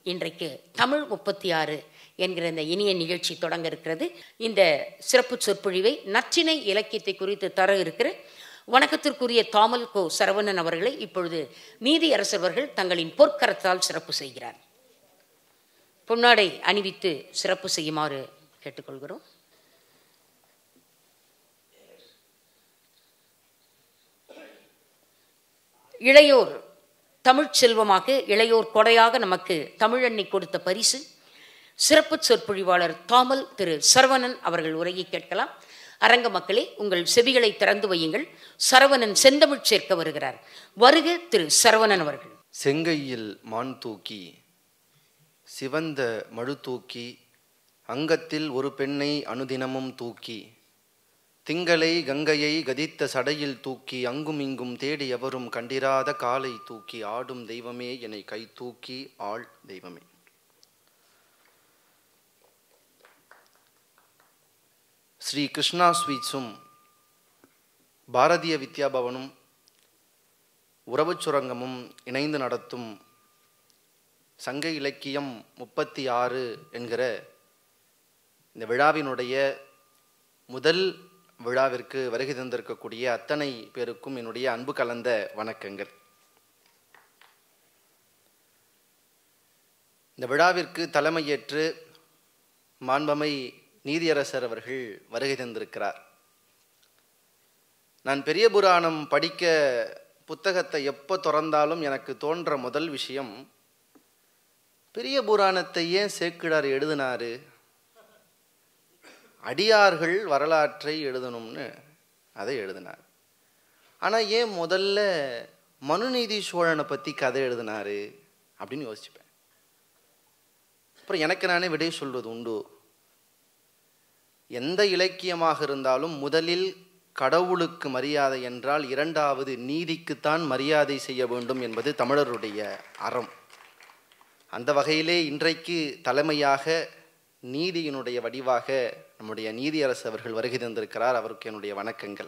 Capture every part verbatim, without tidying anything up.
இன்றைக்கு தமிழ் முப்பத்தி ஆறு என்கிற இந்த இனிய நிகழ்ச்சி தொடங்க இருக்கிறது. இந்த சிறப்பு சொற்பொழிவை நற்றிணை இலக்கியத்தை குறித்து தர இருக்கிற வணக்கத்திற்குரிய தாமல் கோ சரவணன் அவர்களை இப்பொழுது நீதி அரசர்கள் தங்களின் பொற்கரத்தால் சிறப்பு செய்கிறார். பொன்னாடை அணிவித்து சிறப்பு செய்யுமாறு கேட்டுக்கொள்கிறோம். இளையோர் தமிழ்ச் செல்வமாக, இளையோர் கொடையாக நமக்கு தமிழண்ணி கொடுத்த பரிசு. சிறப்பு சொற்பொழிவாளர் தாமல் திரு சரவணன் அவர்கள் உரையை கேட்கலாம். அரங்க மக்களே, உங்கள் செவிகளை திறந்து வையுங்கள். சரவணன் செந்தமிழ் சேர்க்க வருகிறார். வருக திரு சரவணன் அவர்கள். செங்கையில் மான் தூக்கி சிவந்த மழு தூக்கி அங்கத்தில் ஒரு பெண்ணை அனுதினமும் தூக்கி திங்களை கங்கையை கதித்த சடையில் தூக்கி அங்கும் இங்கும் தேடி எவரும் கண்டிராத காலை தூக்கி ஆடும் தெய்வமே என்னை கை தூக்கி ஆள் தெய்வமே. ஸ்ரீ கிருஷ்ணா ஸ்வீட்ஸும் பாரதிய வித்யாபவனும் உறவுச் சுரங்கமும் இணைந்து நடத்தும் சங்க இலக்கியம் முப்பத்தி ஆறு என்கிற இந்த விழாவினுடைய முதல் விழாவிற்கு வருகை தந்திருக்கக்கூடிய அத்தனை பேருக்கும் என்னுடைய அன்பு கலந்த வணக்கங்கள். இந்த விழாவிற்கு தலைமையேற்று மாண்பமை நீதியரசர் அவர்கள் வருகை தந்திருக்கிறார். நான் பெரிய புராணம் படிக்க புத்தகத்தை எப்போ திறந்தாலும் எனக்கு தோன்ற முதல் விஷயம், பெரிய புராணத்தை ஏன் சேக்கிழார் எழுதினாரு, அடியார்கள் வரலாற்றை எழுதணும்னு அதை எழுதினார். ஆனால் ஏன் முதல்ல மனுநீதி சோழனை பற்றி கதை எழுதினாரு அப்படின்னு யோசிச்சுப்பேன். அப்புறம் எனக்கு நானே விடை சொல்வது உண்டு. எந்த இலக்கியமாக இருந்தாலும் முதலில் கடவுளுக்கு மரியாதை என்றால் இரண்டாவது நீதிக்குத்தான் மரியாதை செய்ய வேண்டும் என்பது தமிழருடைய அறம். அந்த வகையிலே இன்றைக்கு தலைமையாக நீதியினுடைய வடிவாக நம்முடைய நீதியரசு அவர்கள் வருகை தந்திருக்கிறார். அவருக்கு என்னுடைய வணக்கங்கள்.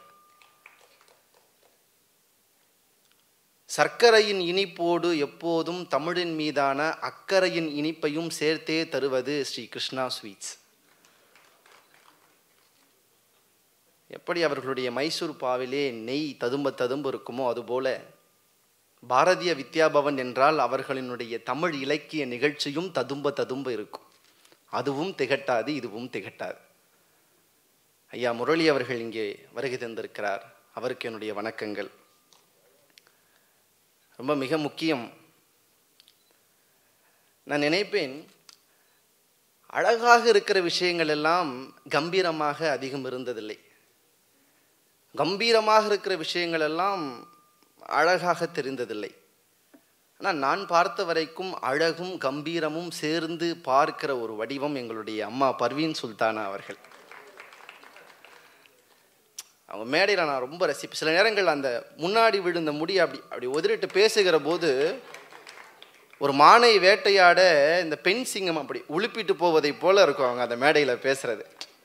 சர்க்கரையின் இனிப்போடு எப்போதும் தமிழின் மீதான அக்கறையின் இனிப்பையும் சேர்த்தே தருவது ஸ்ரீ கிருஷ்ணா ஸ்வீட்ஸ். எப்படி அவர்களுடைய மைசூர்பாவிலே நெய் ததும்ப ததும்பு இருக்குமோ அதுபோல பாரதிய வித்யாபவன் என்றால் அவர்களினுடைய தமிழ் இலக்கிய நிகழ்ச்சியும் ததும்ப ததும்ப இருக்கும். அதுவும் திகட்டாது, இதுவும் திகட்டாது. ஐயா முரளி அவர்கள் இங்கே வருகை தந்திருக்கிறார். அவருக்கு என்னுடைய வணக்கங்கள். ரொம்ப மிக முக்கியம், நான் நினைப்பேன் அழகாக இருக்கிற விஷயங்கள் எல்லாம் கம்பீரமாக அதிகம் இருந்ததில்லை. கம்பீரமாக இருக்கிற விஷயங்கள் எல்லாம் அழகாக தெரிந்ததில்லை. ஆனால் நான் பார்த்த வரைக்கும் அழகும் கம்பீரமும் சேர்ந்து பார்க்கிற ஒரு வடிவம் எங்களுடைய அம்மா பர்வீன் சுல்தானா அவர்கள். அவங்க மேடையில் நான் ரொம்ப ரசிப்பேன். சில நேரங்கள் அந்த முன்னாடி விழுந்த முடி அப்படி அப்படி உதறிட்டு பேசுகிற போது ஒரு மானை வேட்டையாட இந்த பெண் சிங்கம் அப்படி உழுப்பிட்டு போவதை போல இருக்கும் அவங்க அந்த மேடையில் பேசுறது.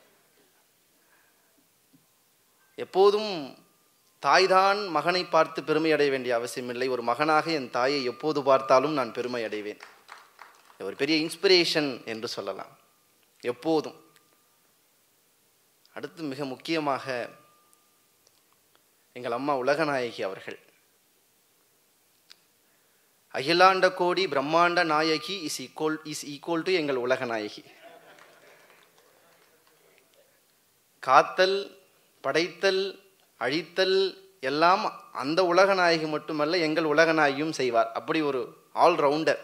எப்போதும் தாய்தான் மகனை பார்த்து பெருமை அடைய வேண்டிய அவசியமில்லை. ஒரு மகனாக என் தாயை எப்போது பார்த்தாலும் நான் பெருமை அடைவேன். ஒரு பெரிய இன்ஸ்பிரேஷன் என்று சொல்லலாம் எப்போதும். அடுத்து மிக முக்கியமாக எங்கள் அம்மா உலகநாயகி அவர்கள். அகிலாண்ட கோடி பிரம்மாண்ட நாயகி is equal is equal to எங்கள் உலகநாயகி. காத்தல், படைத்தல், அழித்தல் எல்லாம் அந்த உலகநாயகி மட்டுமல்ல, எங்கள் உலகநாயகியும் செய்வார். அப்படி ஒரு ஆல்ரவுண்டர்.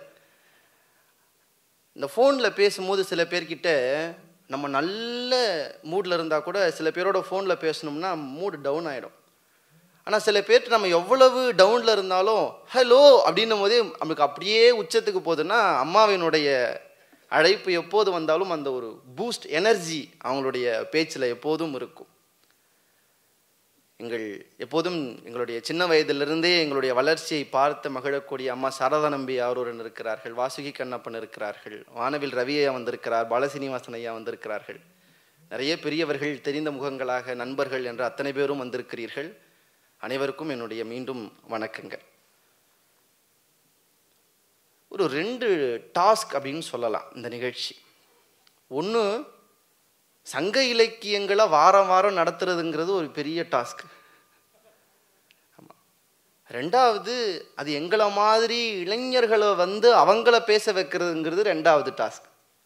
இந்த ஃபோனில் பேசும்போது சில பேர்கிட்ட நம்ம நல்ல மூடில் இருந்தால் கூட சில பேரோட ஃபோனில் பேசணும்னா மூடு டவுன் ஆகிடும். ஆனால் சில பேர்ட்டு நம்ம எவ்வளவு டவுனில் இருந்தாலும் ஹலோ அப்படின்னும் போதே நமக்கு அப்படியே உச்சத்துக்கு போகுதுன்னா அம்மாவினுடைய அழைப்பு எப்போது வந்தாலும் அந்த ஒரு பூஸ்ட் எனர்ஜி அவங்களுடைய பேச்சில் எப்போதும் இருக்கும். எங்கள் எப்போதும் எங்களுடைய சின்ன வயதிலிருந்தே எங்களுடைய வளர்ச்சியை பார்த்து மகிழக்கூடிய அம்மா சாரதா நம்பி ஆரூரன் இருக்கிறார்கள், வாசுகி கண்ணப்பன் இருக்கிறார்கள், வானவில் ரவி ஐயா வந்திருக்கிறார், பாலசீனிவாசன் ஐயா வந்திருக்கிறார்கள். நிறைய பெரியவர்கள், தெரிந்த முகங்களாக நண்பர்கள் என்ற அத்தனை பேரும் வந்திருக்கிறீர்கள். அனைவருக்கும் என்னுடைய மீண்டும் வணக்கங்கள். ஒரு ரெண்டு டாஸ்க் அப்படின்னு சொல்லலாம் இந்த நிகழ்ச்சி. ஒன்று, சங்க இலக்கியங்களை வாரம் வாரம் நடத்துறதுங்கிறது ஒரு பெரிய டாஸ்க். ஆமாம். ரெண்டாவது, அது எங்களை மாதிரி இளைஞர்களை வந்து அவங்கள பேச வைக்கிறதுங்கிறது ரெண்டாவது டாஸ்க்.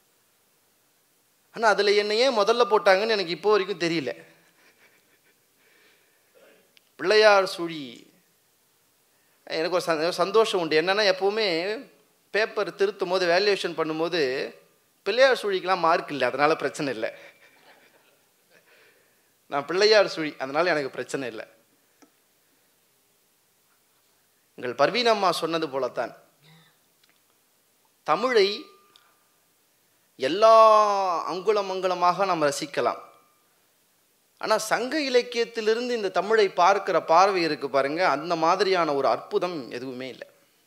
ஆனால் அதில் என்னையே முதல்ல போட்டாங்கன்னு எனக்கு இப்போ வரைக்கும் தெரியல. பிள்ளையார் சுழி எனக்கு ஒரு சந்தோஷம் உண்டு. என்னென்னா, எப்போவுமே பேப்பர் திருத்தும் போது வேல்யூவேஷன் பண்ணும்போது பிள்ளையார் சுழிக்கெலாம் மார்க் இல்லை, அதனால் பிரச்சனை இல்லை. நான் பிள்ளையார் சுழி, அதனால் எனக்கு பிரச்சனை இல்லை. எங்கள் பர்வீனம்மா சொன்னது போலத்தான், தமிழை எல்லா அங்குலம் அங்குலமாக நாம் ரசிக்கலாம். ஆனால் சங்க இலக்கியத்திலிருந்து இந்த தமிழை பார்க்கிற பார்வை இருக்கு பாருங்க, அந்த மாதிரியான ஒரு அற்புதம் எதுவுமே இல்லை.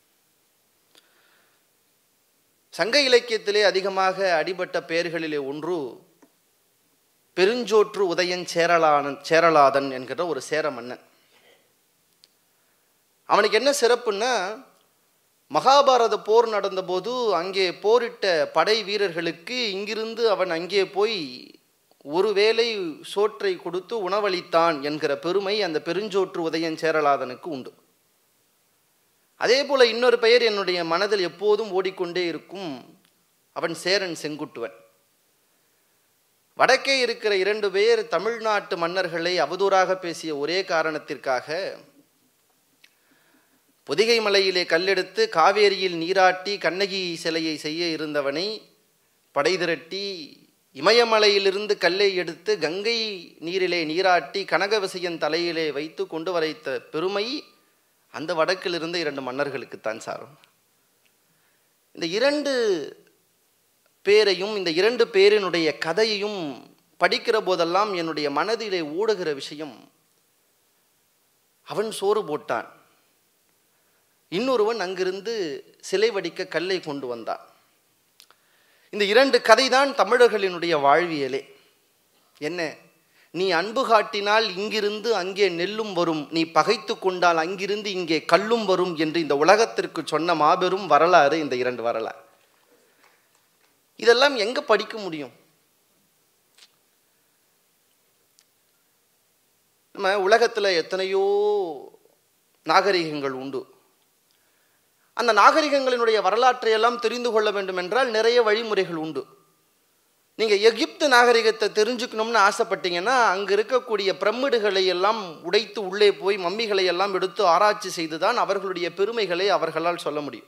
சங்க இலக்கியத்திலே அதிகமாக அடிபட்ட பெயர்களிலே ஒன்று பெருஞ்சோற்று உதயன் சேரலாதன் சேரலாதன் என்கிற ஒரு சேர மன்னன். அவனுக்கு என்ன சிறப்புன்னா, மகாபாரத போர் நடந்தபோது அங்கே போரிட்ட படை வீரர்களுக்கு இங்கிருந்து அவன் அங்கே போய் ஒருவேளை சோற்றை கொடுத்து உணவளித்தான் என்கிற பெருமை அந்த பெருஞ்சோற்று உதயன் சேரலாதனுக்கு உண்டு. அதே போல இன்னொரு பெயர் என்னுடைய மனதில் எப்போதும் ஓடிக்கொண்டே இருக்கும், அவன் சேரன் செங்குட்டுவன். வடக்கே இருக்கிற இரண்டு பேர் தமிழ்நாட்டு மன்னர்களை அவதூறாக பேசிய ஒரே காரணத்திற்காக பொதிகை மலையிலே கல்லெடுத்து காவேரியில் நீராட்டி கண்ணகி சிலையை செய்ய இருந்தவனை படை திரட்டி இமயமலையிலிருந்து கல்லை எடுத்து கங்கை நீரிலே நீராட்டி கனகவிசையன் தலையிலே வைத்து கொண்டு வரைத்த பெருமை அந்த வடக்கிலிருந்து இரண்டு மன்னர்களுக்குத்தான் சாரும். இந்த இரண்டு பேரையும் இந்த இரண்டு பேரினுடைய கதையையும் படிக்கிற போதெல்லாம் என்னுடைய மனதிலே ஓடுகிற விஷயம், அவன் சோறு போட்டான், இன்னொருவன் அங்கிருந்து சிலை வடிக்க கல்லை கொண்டு வந்தான். இந்த இரண்டு கதை தான் தமிழர்களினுடைய வாழ்வியலே. என்ன, நீ அன்பு காட்டினால் இங்கிருந்து அங்கே நெல்லும் வரும், நீ பகைத்து கொண்டால் அங்கிருந்து இங்கே கல்லும் வரும் என்று இந்த உலகத்திற்கு சொன்ன மாபெரும் வரலாறு இந்த இரண்டு வரலாறு. இதெல்லாம் எங்க படிக்க முடியும்? நம்ம உலகத்துல எத்தனையோ நாகரிகங்கள் உண்டு. அந்த நாகரிகங்களினுடைய வரலாற்றை எல்லாம் தெரிந்து கொள்ள வேண்டும் என்றால் நிறைய வழிமுறைகள் உண்டு. நீங்கள் எகிப்து நாகரிகத்தை தெரிஞ்சுக்கணும்னு ஆசைப்பட்டீங்கன்னா அங்கே இருக்கக்கூடிய பிரமிடுகளை எல்லாம் உடைத்து உள்ளே போய் மம்மிகளை எல்லாம் எடுத்து ஆராய்ச்சி செய்து தான் அவர்களுடைய பெருமைகளை அவர்களால் சொல்ல முடியும்.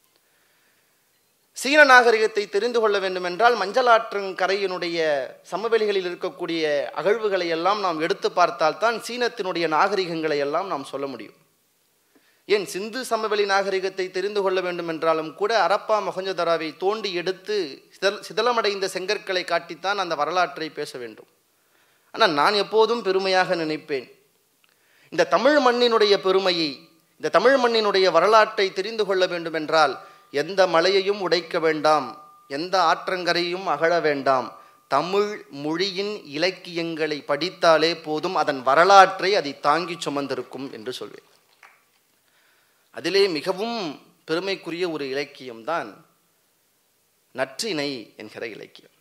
சீன நாகரிகத்தை தெரிந்து கொள்ள வேண்டும் என்றால் மஞ்சளாற்றங்கரையினுடைய சமவெளிகளில் இருக்கக்கூடிய அகழ்வுகளை எல்லாம் நாம் எடுத்து பார்த்தால்தான் சீனத்தினுடைய நாகரிகங்களை எல்லாம் நாம் சொல்ல முடியும். ஏன் சிந்து சமவெளி நாகரிகத்தை தெரிந்து கொள்ள வேண்டும் என்றாலும் கூட அரப்பா மொஹஞ்சதாரோவை தோண்டி எடுத்து சிதல் சிதலமடைந்த செங்கற்களை காட்டித்தான் அந்த வரலாற்றை பேச வேண்டும். ஆனால் நான் எப்போதும் பெருமையாக நினைப்பேன், இந்த தமிழ் மண்ணினுடைய பெருமையை, இந்த தமிழ் மண்ணினுடைய வரலாற்றை தெரிந்து கொள்ள வேண்டும் என்றால் எந்த மலையையும் உடைக்க வேண்டாம், எந்த ஆற்றங்கரையும் அகழ வேண்டாம், தமிழ் மொழியின் இலக்கியங்களை படித்தாலே போதும், அதன் வரலாற்றை அதை தாங்கி சுமந்திருக்கும் என்று சொல்வேன். அதிலே மிகவும் பெருமைக்குரிய ஒரு இலக்கியம்தான் நற்றிணை என்கிற இலக்கியம்.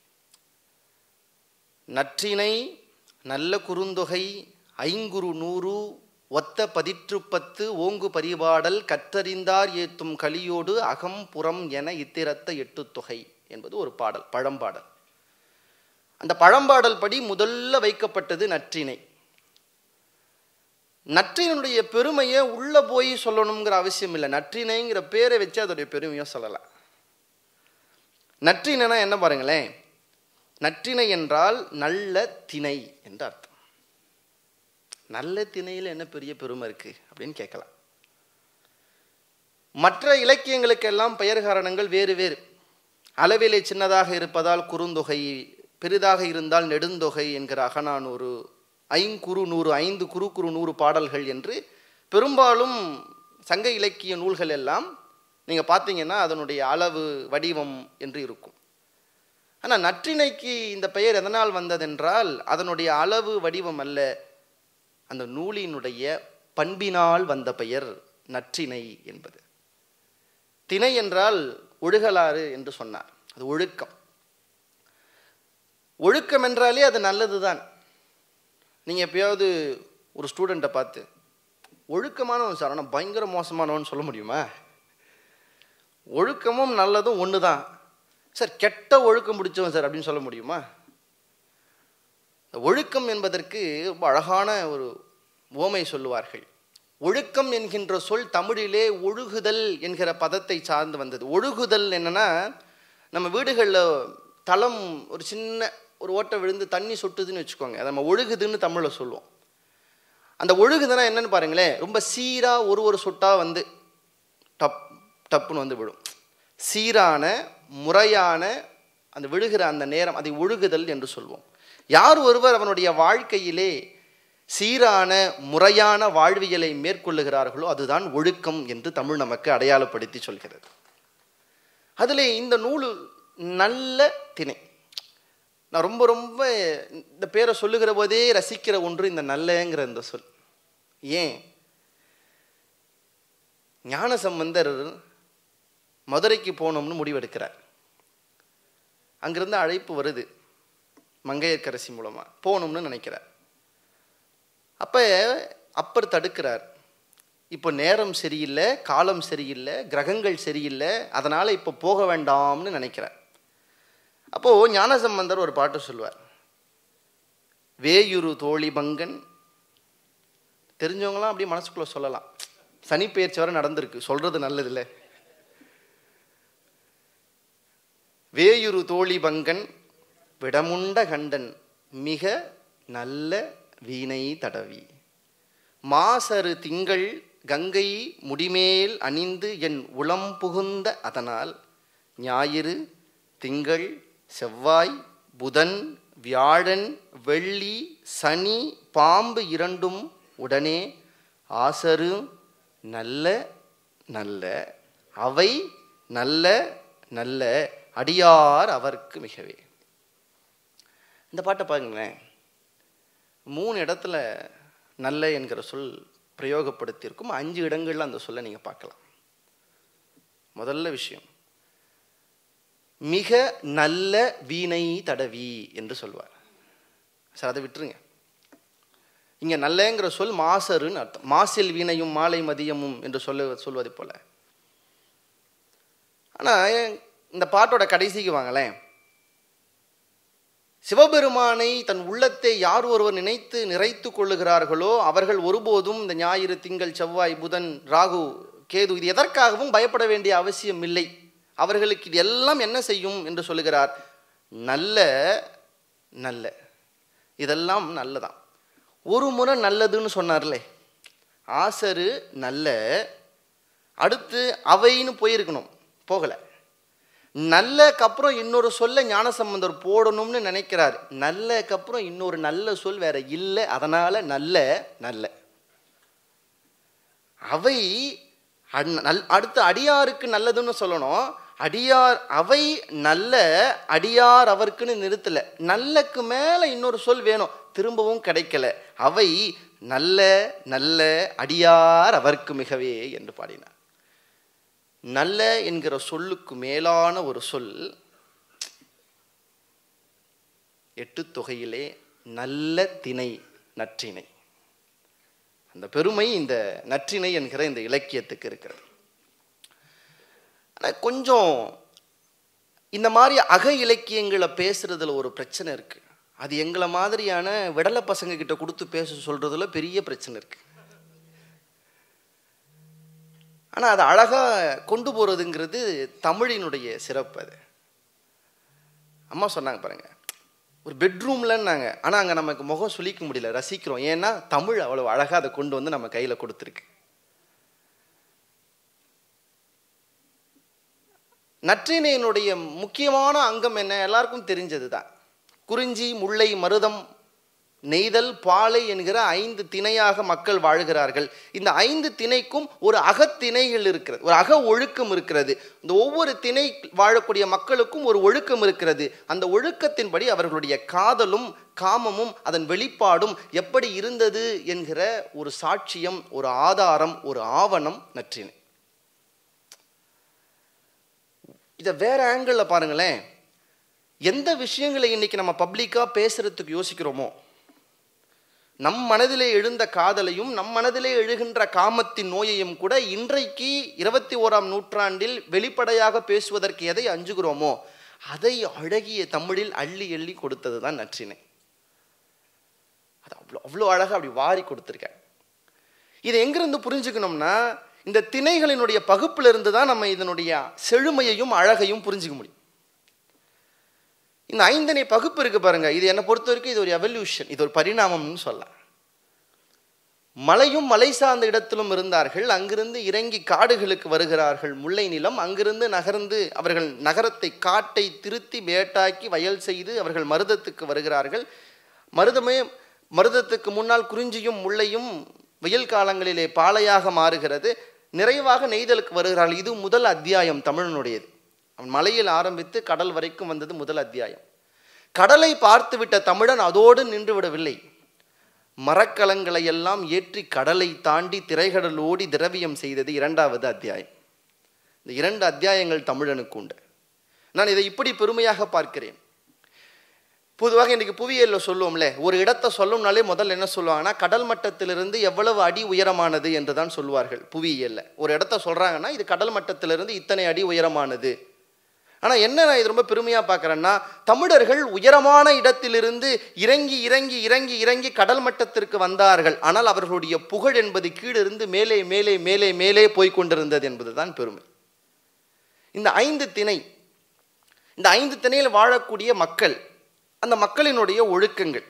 நற்றிணை, நல்ல குறுந்தொகை, ஐங்குறு நூறு, ஒத்த பதிற்று பத்து, ஓங்கு பரிபாடல், கற்றறிந்தார் ஏத்தும் கலியோடு அகம் புறம் என இத்திரத்த எட்டு தொகை என்பது ஒரு பாடல், பழம்பாடல். அந்த பழம்பாடல் படி முதல்ல வைக்கப்பட்டது நற்றிணை. நற்றினுடைய பெருமையை உள்ள போய் சொல்லணுங்கிற அவசியம் இல்லை, நற்றினைங்கிற பேரை வச்சு அதோடைய பெருமையை சொல்லலாம். நற்றினைனா என்ன பாருங்களேன், நற்றிணை என்றால் நல்ல திணை என்று அர்த்தம். நல்ல திணையில் என்ன பெரிய பெருமை இருக்கு அப்படின்னு கேட்கலாம். மற்ற இலக்கியங்களுக்கெல்லாம் பெயர் காரணங்கள் வேறு வேறு. அளவிலே சின்னதாக இருப்பதால் குறுந்தொகை, பெரிதாக இருந்தால் நெடுந்தொகை என்கிற அகநானூறு, ஐங்குறு நூறு, ஐந்து குறு குறு நூறு பாடல்கள் என்று பெரும்பாலும் சங்க இலக்கிய நூல்கள் எல்லாம் நீங்கள் பார்த்தீங்கன்னா அதனுடைய அளவு வடிவம் என்று இருக்கும். ஆனால் நற்றிணைக்கு இந்த பெயர் எதனால் வந்ததென்றால் அதனுடைய அளவு வடிவம் அல்ல, அந்த நூலினுடைய பண்பினால் வந்த பெயர் நற்றிணை என்பது. திணை என்றால் ஒழுகலாறு என்று சொன்னார். அது ஒழுக்கம். ஒழுக்கம் என்றாலே அது நல்லது தான். நீங்கள் எப்பயாவது ஒரு ஸ்டூடெண்ட்டை பார்த்து ஒழுக்கமானவன் சார் ஆனால் பயங்கர மோசமானவன் சொல்ல முடியுமா? ஒழுக்கமும் நல்லதும் ஒன்று தான் சார். கெட்ட ஒழுக்கம் பிடிச்சவன் சார் அப்படின்னு சொல்ல முடியுமா? ஒழுக்கம் என்பதற்கு ரொம்ப அழகான ஒரு உவமை சொல்லுவார்கள். ஒழுக்கம் என்கின்ற சொல் தமிழிலே ஒழுகுதல் என்கிற பதத்தை சார்ந்து வந்தது. ஒழுகுதல் என்னன்னா, நம்ம வீடுகளில் தளம் ஒரு சின்ன ஒரு ஓட்டை விழுந்து தண்ணி சொட்டுதுன்னு வச்சுக்கோங்க, அதை நம்ம ஒழுகுதுன்னு தமிழில் சொல்லுவோம். அந்த ஒழுகுதுன்னா என்னன்னு பாருங்களேன், ரொம்ப சீராக ஒரு ஒரு சொட்டாக வந்து டப் டப்புன்னு வந்து விடும். சீரான முறையான அந்த விழுகிற அந்த நேரம் அதை ஒழுகுதல் என்று சொல்வோம். யார் ஒருவர் அவனுடைய வாழ்க்கையிலே சீரான முறையான வாழ்வியலை மேற்கொள்ளுகிறார்களோ அதுதான் ஒழுக்கம் என்று தமிழ் நமக்கு அடையாளப்படுத்தி சொல்கிறது. அதில் இந்த நூல் நல்ல திணை. நான் ரொம்ப ரொம்ப இந்த பேரை சொல்லுகிற போதே ரசிக்கிற ஒன்று இந்த நல்லங்கிற இந்த சொல். ஏன்? ஞானசம்பந்தர் மதுரைக்கு போகணும்னு முடிவெடுக்கிறார். அங்கிருந்து அழைப்பு வருது, மங்கையர்க்கரசி மூலமாக போகணும்னு நினைக்கிறார். அப்போ அப்பர் தடுக்கிறார். இப்போ நேரம் சரியில்லை, காலம் சரியில்லை, கிரகங்கள் சரியில்லை, அதனால் இப்போ போக வேண்டாம்னு நினைக்கிறார். அப்போது ஞானசம்பந்தர் ஒரு பாட்டு சொல்லுவார். வேயுரு தோழி பங்கன். தெரிஞ்சவங்களாம் அப்படியே மனசுக்குள்ளே சொல்லலாம். சனி பெயர்ச்சி வரை நடந்திருக்கு, சொல்கிறது நல்லதில்லை. வேயுரு தோழி பங்கன் விடமுண்ட கண்டன் மிக நல்ல வீணை தடவி மாசரு திங்கள் கங்கை முடிமேல் அணிந்து என் உளம் புகுந்த அதனால் ஞாயிறு திங்கள் செவ்வாய் புதன் வியாழன் வெள்ளி சனி பாம்பு இரண்டும் உடனே ஆசரு நல்ல நல்ல அவை நல்ல நல்ல அடியார் அவர்க்கு மிகவே. இந்த பாட்டை பாருங்களேன், மூணு இடத்துல நல்ல என்கிற சொல் பிரயோகப்படுத்தியிருக்கும். அஞ்சு இடங்கள்ல அந்த சொல்லை நீங்கள் பார்க்கலாம். முதல்ல விஷயம், மிக நல்ல வீணை தடவி என்று சொல்வார். சார் அதை விட்டுருங்க. இங்கே நல்லங்கிற சொல் மாசருன்னு அர்த்தம். மாசில் வீணையும் மாலை மதியமும் என்று சொல்ல சொல்வது போல. ஆனால் இந்த பாட்டோட கடைசிக்கு வாங்களேன். சிவபெருமானை தன் உள்ளத்தை யார் ஒருவர் நினைத்து நிறைத்து கொள்ளுகிறார்களோ அவர்கள் ஒருபோதும் இந்த ஞாயிறு திங்கள் செவ்வாய் புதன் ராகு கேது இது எதற்காகவும் பயப்பட வேண்டிய அவசியம் இல்லை. அவர்களுக்கு இது எல்லாம் என்ன செய்யும் என்று சொல்லுகிறார். நல்ல நல்ல இதெல்லாம் நல்லதான். ஒரு முறை நல்லதுன்னு சொன்னார்லே, ஆசரு நல்ல, அடுத்து அவைன்னு போயிருக்கணும், போகலை. நல்லக்கப்புறம் இன்னொரு சொல்ல ஞானசம்பந்தர் போடணும்னு நினைக்கிறார். நல்லக்கப்புறம் இன்னொரு நல்ல சொல் வேற இல்லை, அதனால நல்ல நல்ல அவை. அடுத்து அடியாருக்கு நல்லதுன்னு சொல்லணும். அடியார் அவை நல்ல அடியார் அவருக்குன்னு நிறுத்தல. நல்லக்கு மேல இன்னொரு சொல் வேணும், திரும்பவும் கிடைக்கல. அவை நல்ல நல்ல அடியார் அவருக்கு மிகவே என்று பாடினார். நல்ல என்கிற சொல்லுக்கு மேலான ஒரு சொல் எட்டு தொகையிலே நல்ல திணை நற்றிணை. அந்த பெருமை இந்த நற்றிணை என்கிற இந்த இலக்கியத்துக்கு இருக்கிறது. ஆனால் கொஞ்சம் இந்த மாதிரி அக இலக்கியங்களை பேசுறதுல ஒரு பிரச்சனை இருக்கு. அது எங்களை மாதிரியான விடலை பசங்க கிட்ட கொடுத்து பேச சொல்றதுல பெரிய பிரச்சனை இருக்கு. ஆனால் அதை அழகாக கொண்டு போகிறதுங்கிறது தமிழினுடைய சிறப்பு. அது அம்மா சொன்னாங்க பாருங்க, ஒரு பெட்ரூம்லன்னாங்க, ஆனால் அங்கே நமக்கு முகம் சுளிக்க முடியல, ரசிக்கிறோம். ஏன்னா தமிழ் அவ்வளோ அழகாக அதை கொண்டு வந்து நம்ம கையில் கொடுத்துருக்கு. நற்றிணையினுடைய முக்கியமான அங்கம் என்ன, எல்லாருக்கும் தெரிஞ்சது தான். குறிஞ்சி முல்லை மருதம் நெய்தல் பாலை என்கிற ஐந்து திணையாக மக்கள் வாழ்கிறார்கள். இந்த ஐந்து திணைக்கும் ஒரு அகத்திணைகள் இருக்கிறது, ஒரு அக ஒழுக்கம் இருக்கிறது. இந்த ஒவ்வொரு திணை வாழக்கூடிய மக்களுக்கும் ஒரு ஒழுக்கம் இருக்கிறது. அந்த ஒழுக்கத்தின்படி அவர்களுடைய காதலும் காமமும் அதன் வெளிப்பாடும் எப்படி இருந்தது என்கிற ஒரு சாட்சியம், ஒரு ஆதாரம், ஒரு ஆவணம் நற்றிணை. இதை வேற ஆங்கிளில் பாருங்களேன். எந்த விஷயங்களை இன்னைக்கு நம்ம பப்ளிக்காக பேசுறதுக்கு யோசிக்கிறோமோ, நம் மனதிலே எழுந்த காதலையும் நம் மனதிலே எழுகின்ற காமத்தின் நோயையும் கூட இன்றைக்கு இருபத்தி ஓராம் நூற்றாண்டில் வெளிப்படையாக பேசுவதற்கு எதை அஞ்சுகிறோமோ அதை அழகிய தமிழில் அள்ளி எள்ளி கொடுத்தது தான் நற்றிணை. அது அவ்வளோ அவ்வளோ அழகாக அப்படி வாரி கொடுத்துருக்கேன். இதை எங்கிருந்து புரிஞ்சுக்கணும்னா, இந்த திணைகளினுடைய பகுப்பிலிருந்து தான் நம்ம இதனுடைய செழுமையையும் அழகையும் புரிஞ்சுக்க முடியும். இந்த ஐந்தனை பகுப்பு இருக்கு பாருங்க, இது என்னை பொறுத்த வரைக்கும் இது ஒரு எவல்யூஷன், இது ஒரு பரிணாமம்னு சொல்லலாம். மலையும் மலை சார்ந்த இடத்திலும் இருந்தார்கள், அங்கிருந்து இறங்கி காடுகளுக்கு வருகிறார்கள் முல்லை நிலம், அங்கிருந்து நகர்ந்து அவர்கள் நகரத்தை காட்டை திருத்தி வேட்டாக்கி வயல் செய்து அவர்கள் மருதத்துக்கு வருகிறார்கள். மருதமே மருதத்துக்கு முன்னால் குறிஞ்சியும் முல்லையும் வெயில் காலங்களிலே பாலையாக மாறுகிறது. நிறைவாக நெய்தலுக்கு வருகிறார்கள். இது முதல் அத்தியாயம் தமிழனுடையது. அவன் மலையில் ஆரம்பித்து கடல் வரைக்கும் வந்தது முதல் அத்தியாயம். கடலை பார்த்துவிட்ட தமிழன் அதோடு நின்று விடவில்லை. மரக்கலங்களை எல்லாம் ஏற்றி கடலை தாண்டி திரைகடல் ஓடி திரவியம் செய்தது இரண்டாவது அத்தியாயம். இந்த இரண்டு அத்தியாயங்கள் தமிழனுக்கு உண்டு. நான் இதை இப்படி பெருமையாக பார்க்கிறேன். பொதுவாக இன்றைக்கு புவியியலில் சொல்லுவோம்ல, ஒரு இடத்தை சொல்லணும்னாலே முதல்ல என்ன சொல்லுவாங்கன்னா, கடல் மட்டத்திலிருந்து எவ்வளவு அடி உயரமானது என்று தான் சொல்லுவார்கள். புவியியலில் ஒரு இடத்த சொல்கிறாங்கன்னா இது கடல் மட்டத்திலிருந்து இத்தனை அடி உயரமானது. ஆனால் என்ன நான் இது ரொம்ப பெருமையாக பார்க்குறேன்னா, தமிழர்கள் உயரமான இடத்திலிருந்து இறங்கி இறங்கி இறங்கி இறங்கி கடல் மட்டத்திற்கு வந்தார்கள். ஆனால் அவர்களுடைய புகழ் என்பது கீழிருந்து மேலே மேலே மேலே மேலே போய்கொண்டிருந்தது என்பது தான் பெருமை. இந்த ஐந்து திணை, இந்த ஐந்து திணையில் வாழக்கூடிய மக்கள், அந்த மக்களினுடைய ஒழுக்கங்கள்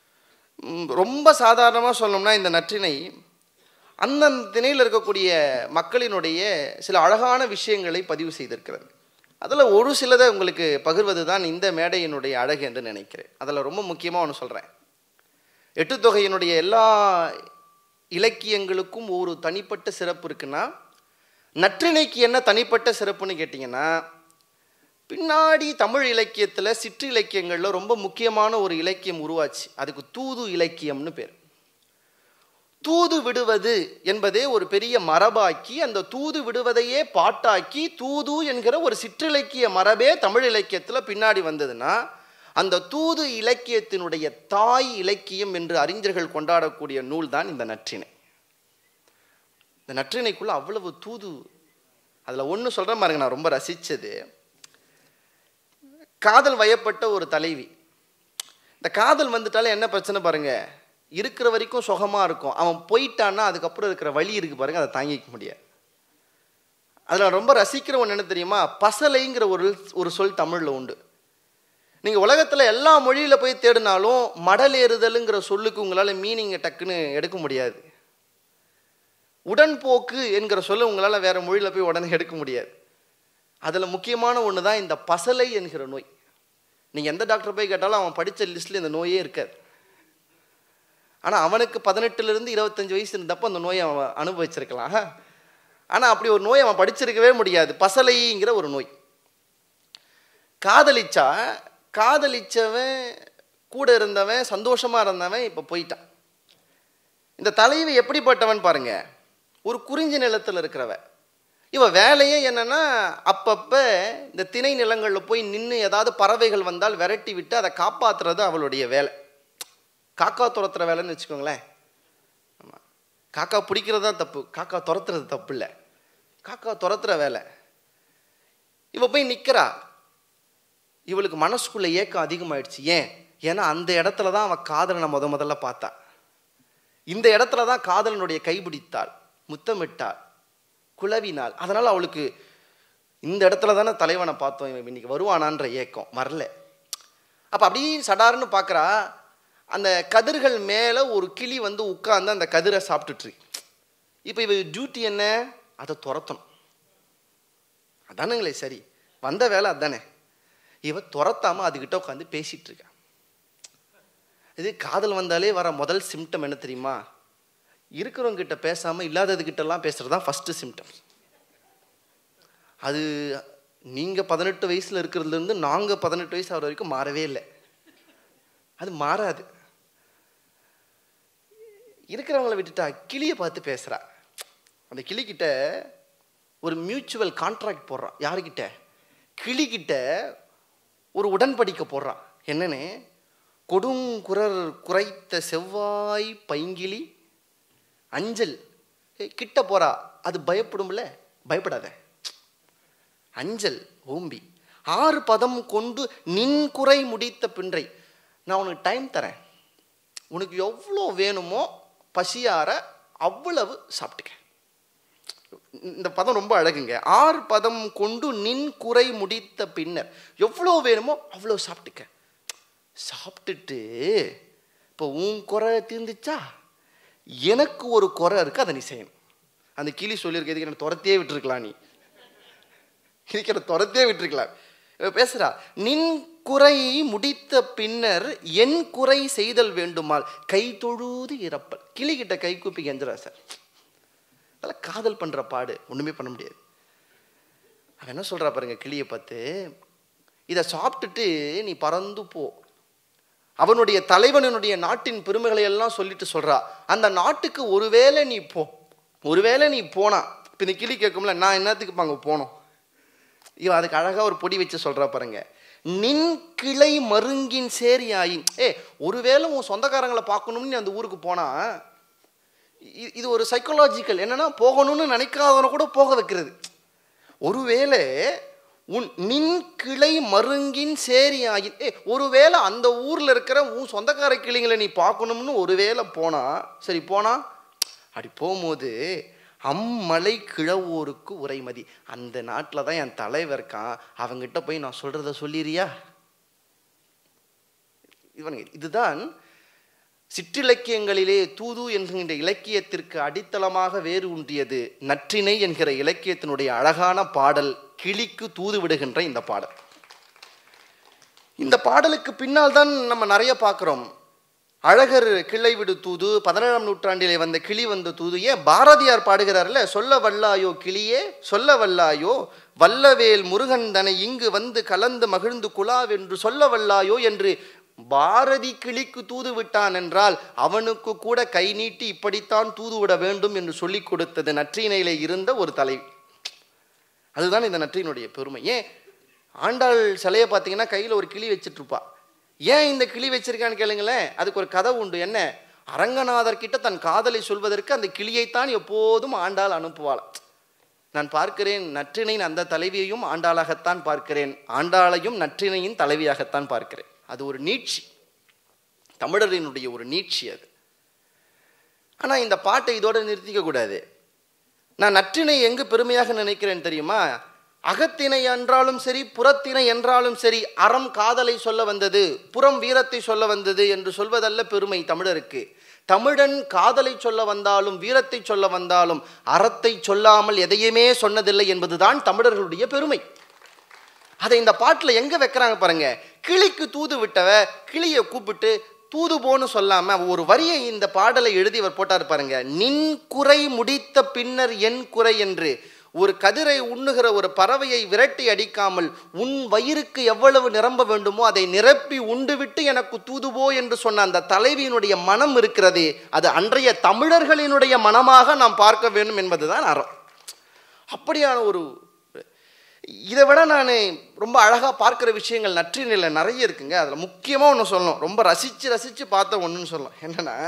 ரொம்ப சாதாரணமாக சொல்லணும்னா, இந்த நற்றிணை அந்தந்த திணையில் இருக்கக்கூடிய மக்களினுடைய சில அழகான விஷயங்களை பதிவு செய்திருக்கிறது. அதில் ஒரு சிலதை உங்களுக்கு பகிர்வது தான் இந்த மேடையினுடைய அழகு என்று நினைக்கிறேன். அதில் ரொம்ப முக்கியமாக ஒன்று சொல்கிறேன். எட்டு தொகையினுடைய எல்லா இலக்கியங்களுக்கும் ஒரு தனிப்பட்ட சிறப்பு இருக்குன்னா, நற்றிணைக்கு என்ன தனிப்பட்ட சிறப்புன்னு கேட்டிங்கன்னா, பின்னாடி தமிழ் இலக்கியத்தில் சிற்று இலக்கியங்களில் ரொம்ப முக்கியமான ஒரு இலக்கியம் உருவாச்சு. அதுக்கு தூது இலக்கியம்னு பேர். தூது விடுவது என்பதே ஒரு பெரிய மரபாக்கி, அந்த தூது விடுவதையே பாட்டாக்கி தூது என்கிற ஒரு சிற்றிலக்கிய மரபே தமிழ் இலக்கியத்தில் பின்னாடி வந்ததுன்னா, அந்த தூது இலக்கியத்தினுடைய தாய் இலக்கியம் என்று அறிஞர்கள் கொண்டாடக்கூடிய நூல் தான் இந்த நற்றிணை. இந்த நற்றிணைக்குள்ள அவ்வளவு தூது. அதில் ஒன்று சொல்கிறேன் பாருங்க, நான் ரொம்ப ரசித்தது. காதல் வயப்பட்ட ஒரு தலைவி. இந்த காதல் வந்துட்டாலே என்ன பிரச்சனை பாருங்க, இருக்கிற வரைக்கும் சுகமாக இருக்கும். அவன் போயிட்டான்னா அதுக்கப்புறம் இருக்கிற வழி இருக்குது பாருங்க, அதை தாங்கிக்க முடியாது. அதில் ரொம்ப ரசிக்கிற ஒன்று என்ன தெரியுமா, பசலைங்கிற ஒரு ஒரு சொல் தமிழில் உண்டு. நீங்கள் உலகத்தில் எல்லா மொழியில் போய் தேடினாலும் மடலேறுதலுங்கிற சொல்லுக்கு உங்களால் மீனிங்கை டக்குன்னு எடுக்க முடியாது. உடன்போக்கு என்கிற சொல்ல உங்களால் வேறு மொழியில் போய் உடனே எடுக்க முடியாது. அதில் முக்கியமான ஒன்று தான் இந்த பசலை என்கிற நோய். நீங்கள் எந்த டாக்டர் போய் கேட்டாலும் அவன் படித்த லிஸ்ட்டில் இந்த நோயே இருக்காது. ஆனால் அவனுக்கு பதினெட்டுலேருந்து இருபத்தஞ்சி வயசு இருந்தப்போ அந்த நோயை அவன் அனுபவிச்சிருக்கலாம். ஆனால் அப்படி ஒரு நோய் அவன் படிச்சிருக்கவே முடியாது. பசலைங்கிற ஒரு நோய். காதலிச்சா காதலிச்சவன் கூட இருந்தவன் சந்தோஷமாக இருந்தவன் இப்போ போயிட்டான். இந்த தலைவி எப்படிப்பட்டவன் பாருங்க, ஒரு குறிஞ்சி நிலத்தில் இருக்கிறவன். இவன் வேலையே என்னன்னா, அப்பப்போ இந்த திணை நிலங்களில் போய் நின்று ஏதாவது பறவைகள் வந்தால் விரட்டி விட்டு அதை காப்பாற்றுறது அவளுடைய வேலை. காக்கா துரத்துற வேலைன்னு வச்சுக்கோங்களேன். ஆமாம், காக்கா பிடிக்கிறது தான் தப்பு, காக்கா துரத்துறது தப்பு இல்லை. காக்கா துரத்துற வேலை. இவ போய் நிற்கிறா. இவளுக்கு மனசுக்குள்ள ஏக்கம் அதிகமாயிடுச்சு. ஏன்? ஏன்னா அந்த இடத்துல தான் அவன் காதலனை முத முதல்ல பார்த்தா. இந்த இடத்துல தான் காதலனுடைய கைபிடித்தாள், முத்தமிட்டாள், குளவினாள். அதனால் அவளுக்கு இந்த இடத்துல தானே தலைவனை பார்த்தோம், இவன் இன்னைக்கு வருவானான்ற ஏக்கம் வரல. அப்போ அப்படியே சடார்னு பார்க்குறா, அந்த கதிர்கள் மேலே ஒரு கிளி வந்து உட்கார்ந்து அந்த கதிரை சாப்பிட்டுட்டு. இப்போ இவ டியூட்டி என்ன? அதை துரத்தணும். அதானுங்களே சரி, வந்த வேலை அதானே. இவ துரத்தாமல் அதுக்கிட்ட உட்காந்து பேசிகிட்டு இருக்கா. இது காதல் வந்தாலே வர முதல் சிம்டம் என்ன தெரியுமா? இருக்கிறவங்க கிட்ட பேசாமல் இல்லாததுக்கிட்டலாம் பேசுகிறது தான் ஃபஸ்ட்டு சிம்டம். அது நீங்கள் பதினெட்டு வயசில் இருக்கிறதுலேருந்து நாங்கள் பதினெட்டு வயசு ஆகிற வரைக்கும் மாறவே இல்லை. அது மாறாது. இருக்கிறவங்கள விட்டுட்டா கிளியை பார்த்து பேசுகிறா. அந்த கிளிக்கிட்ட ஒரு மியூச்சுவல் கான்ட்ராக்ட் போடுறான். யாருக்கிட்ட? கிளிக்கிட்ட ஒரு உடன்படிக்கை போடுறான். என்னன்னு, கொடுங்குரர் குறைத்த செவ்வாய் பைங்கிளி அஞ்சல் கிட்ட போறா, அது பயப்படும்ல, பயப்படாத. அஞ்சல் ஓம்பி ஆறு பதம் கொண்டு நின் குறை முடித்த பின்றை, நான் உனக்கு டைம் தரேன், உனக்கு எவ்வளோ வேணுமோ பசியார அவ்வளவு சாப்பிட்டுக்க. இந்த பதம் ரொம்ப அழகுங்க. ஆறு பதம் கொண்டு நின் குறை முடித்த பின்னர், எவ்வளோ வேணுமோ அவ்வளோ சாப்பிட்டுக்க. சாப்பிட்டுட்டு இப்போ உன் குறை தீர்ந்துச்சா, எனக்கு ஒரு குறை இருக்கு, அதை நீ செய்யணும். அந்த கிளி சொல்லியிருக்க, இதுக்கு என்ன துரத்தையே விட்டுருக்கலாம், நீ இதுக்கு என்ன துரத்தையே விட்டுருக்கலாம். பேசுறா, நின் குறை முடித்த பின்னர் என் குறை செய்தல் வேண்டுமால் கை தொழுது இறப்பல். கிளி கிட்ட கை கூப்பி கெஞ்சுறா சார். அதெல்லாம் காதல் பண்ற பாடு, ஒண்ணுமே பண்ண முடியாது. அவன் என்ன சொல்றா பாருங்க கிளியை பார்த்து, இதை சாப்பிட்டுட்டு நீ பறந்து போ. அவனுடைய தலைவனுடைய நாட்டின் பெருமைகளை எல்லாம் சொல்லிட்டு சொல்றா, அந்த நாட்டுக்கு ஒருவேளை நீ போ, ஒருவேளை நீ போனா, இப்ப இந்த கிளி கேட்கும்ல, நான் என்னத்துக்கு அங்க போனோம். இவன் அதுக்கு அழகா ஒரு பொடி வச்சு சொல்றா பாருங்க, நின் கிளை மருங்கின் சேரியாயின், ஏ ஒருவேளை உன் சொந்தக்காரங்களை பார்க்கணும்னு நீ அந்த ஊருக்கு போனா, இது ஒரு சைக்காலஜிக்கல் என்னன்னா, போகணும்னு நினைக்காதவனை கூட போக வைக்கிறது. ஒருவேளை உன் நின் கிளை மருங்கின் சேரியாயின், ஏ ஒருவேளை அந்த ஊர்ல இருக்கிற உன் சொந்தக்கார கிளிங்களை நீ பார்க்கணும்னு ஒருவேளை போனா, சரி போனா, அப்படி போகும்போது அம்மலை கிழவோருக்கு உரைமதி, அந்த நாட்டில் தான் என் தலைவர் இருக்கான், அவங்கிட்ட போய் நான் சொல்றத சொல்லிறியா. இதுதான் சிற்றிலக்கியங்களிலே தூது என்கின்ற இலக்கியத்திற்கு அடித்தளமாக வேறு ஊன்றியது நற்றிணை என்கிற இலக்கியத்தினுடைய அழகான பாடல், கிளிக்கு தூது விடுகின்ற இந்த பாடல். இந்த பாடலுக்கு பின்னால் தான் நம்ம நிறைய பார்க்கிறோம். அழகர் கிளை விடு தூது, பதினேழாம் நூற்றாண்டிலே வந்த கிளி வந்த தூது. ஏன் பாரதியார் பாடுகிறார்ல, சொல்ல வல்லாயோ கிளியே சொல்ல வல்லாயோ, வல்லவேல் முருகன் தனை இங்கு வந்து கலந்து மகிழ்ந்து குலாவென்று சொல்ல வல்லாயோ என்று பாரதி கிளிக்கு தூது விட்டான் என்றால் அவனுக்கு கூட கை நீட்டி இப்படித்தான் தூது விட வேண்டும் என்று சொல்லிக் கொடுத்தது நற்றிணையிலே இருந்த ஒரு தலைவி. அதுதான் இந்த நற்றினுடைய பெருமை. ஏன் ஆண்டாள் சிலையை பார்த்தீங்கன்னா கையில் ஒரு கிளி வச்சுட்டு இருப்பா. ஏன் இந்த கிளி வச்சிருக்கான்னு கேளுங்களேன், அதுக்கு ஒரு கதை உண்டு. என்ன, அரங்கநாதர் கிட்ட தன் காதலை சொல்வதற்கு அந்த கிளியைத்தான் எப்போதும் ஆண்டாள் அனுப்புவாள். நான் பார்க்கிறேன் நற்றிணையின் அந்த தலைவியையும் ஆண்டாளாகத்தான் பார்க்கிறேன், ஆண்டாளையும் நற்றிணையின் தலைவியாகத்தான் பார்க்கிறேன். அது ஒரு நீட்சி, தமிழரினுடைய ஒரு நீட்சி அது. ஆனால் இந்த பாட்டை இதோட நிறுத்திக்க கூடாது. நான் நற்றிணை எங்கு பெருமையாக நினைக்கிறேன் தெரியுமா, அகத்திணை என்றாலும் சரி புறத்திணை என்றாலும் சரி, அறம் காதலை சொல்ல வந்தது, புறம் வீரத்தை சொல்ல வந்தது என்று சொல்வதல்ல பெருமை தமிழருக்கு. தமிழன் காதலை சொல்ல வந்தாலும் வீரத்தை சொல்ல வந்தாலும் அறத்தை சொல்லாமல் எதையுமே சொன்னதில்லை என்பதுதான் தமிழர்களுடைய பெருமை. அதை இந்த பாட்டில் எங்க வைக்கிறாங்க பாருங்க. கிளிக்கு தூது விட்டவ கிளியை கூப்பிட்டு தூது போன்னு சொல்லாம ஒரு வரியை இந்த பாடலை எழுதி அவர் போட்டார் பாருங்க. நின் குறை முடித்த பின்னர் என் குறை என்று. ஒரு கதிரை உண்ணுகிற ஒரு பறவையை விரட்டி அடிக்காமல் உன் வயிறுக்கு எவ்வளவு நிரம்ப வேண்டுமோ அதை நிரப்பி உண்டு விட்டு எனக்கு தூதுவோ என்று சொன்ன அந்த தலைவியினுடைய மனம் இருக்கிறதே, அது அன்றைய தமிழர்களினுடைய மனமாக நாம் பார்க்க வேண்டும் என்பதுதான் அறம். அப்படியான ஒரு, இதை விட நான் ரொம்ப அழகாக பார்க்குற விஷயங்கள் நற்றிணையில் நிறைய இருக்குங்க. அதில் முக்கியமாக ஒன்று சொல்லணும், ரொம்ப ரசித்து ரசித்து பார்த்த ஒன்றுன்னு சொல்லலாம். என்னென்னா,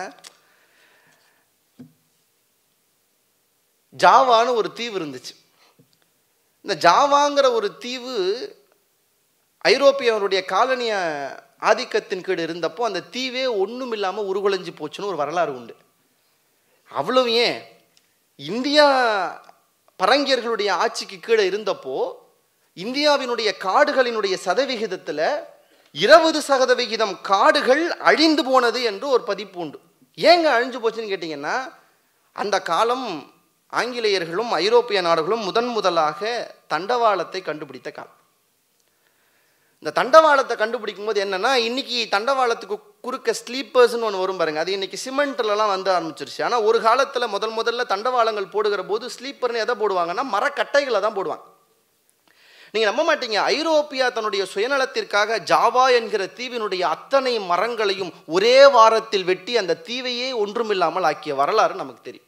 ஜாவான்னு ஒரு தீவு இருந்துச்சு. இந்த ஜாவாங்கிற ஒரு தீவு ஐரோப்பியருடைய காலனிய ஆதிக்கத்தின் கீழ் இருந்தப்போ அந்த தீவே ஒன்றும் இல்லாமல் உருகுலைஞ்சு போச்சுன்னு ஒரு வரலாறு உண்டு. அவ்வளவு ஏன், இந்தியா பரங்கியர்களுடைய ஆட்சிக்கு கீழே இருந்தப்போ இந்தியாவினுடைய காடுகளினுடைய சதவிகிதத்தில் இருபது சதவிகிதம் காடுகள் அழிந்து போனது என்று ஒரு பதிப்பு உண்டு. ஏங்க அழிஞ்சு போச்சுன்னு கேட்டிங்கன்னா, அந்த காலம் ஆங்கிலேயர்களும் ஐரோப்பிய நாடுகளும் முதன் முதலாக தண்டவாளத்தை கண்டுபிடித்த காலம். இந்த தண்டவாளத்தை கண்டுபிடிக்கும் போது என்னன்னா, இன்னைக்கு தண்டவாளத்துக்கு குறுக்க ஸ்லீப்பர்ஸ்னு ஒன்று வரும் பாருங்க, அது இன்னைக்கு சிமெண்ட்லலாம் வந்து ஆரம்பிச்சிருச்சு. ஆனால் ஒரு காலத்தில் முதல் முதல்ல தண்டவாளங்கள் போடுகிற போது ஸ்லீப்பர்னு எதை போடுவாங்கன்னா மரக்கட்டைகளை தான் போடுவாங்க. நீங்கள் நம்ப மாட்டீங்க, ஐரோப்பியா தன்னுடைய சுயநலத்திற்காக ஜாவா என்கிற தீவினுடைய அத்தனை மரங்களையும் ஒரே வாரத்தில் வெட்டி அந்த தீவையே ஒன்றுமில்லாமல் ஆக்கிய வரலாறு நமக்கு தெரியும்.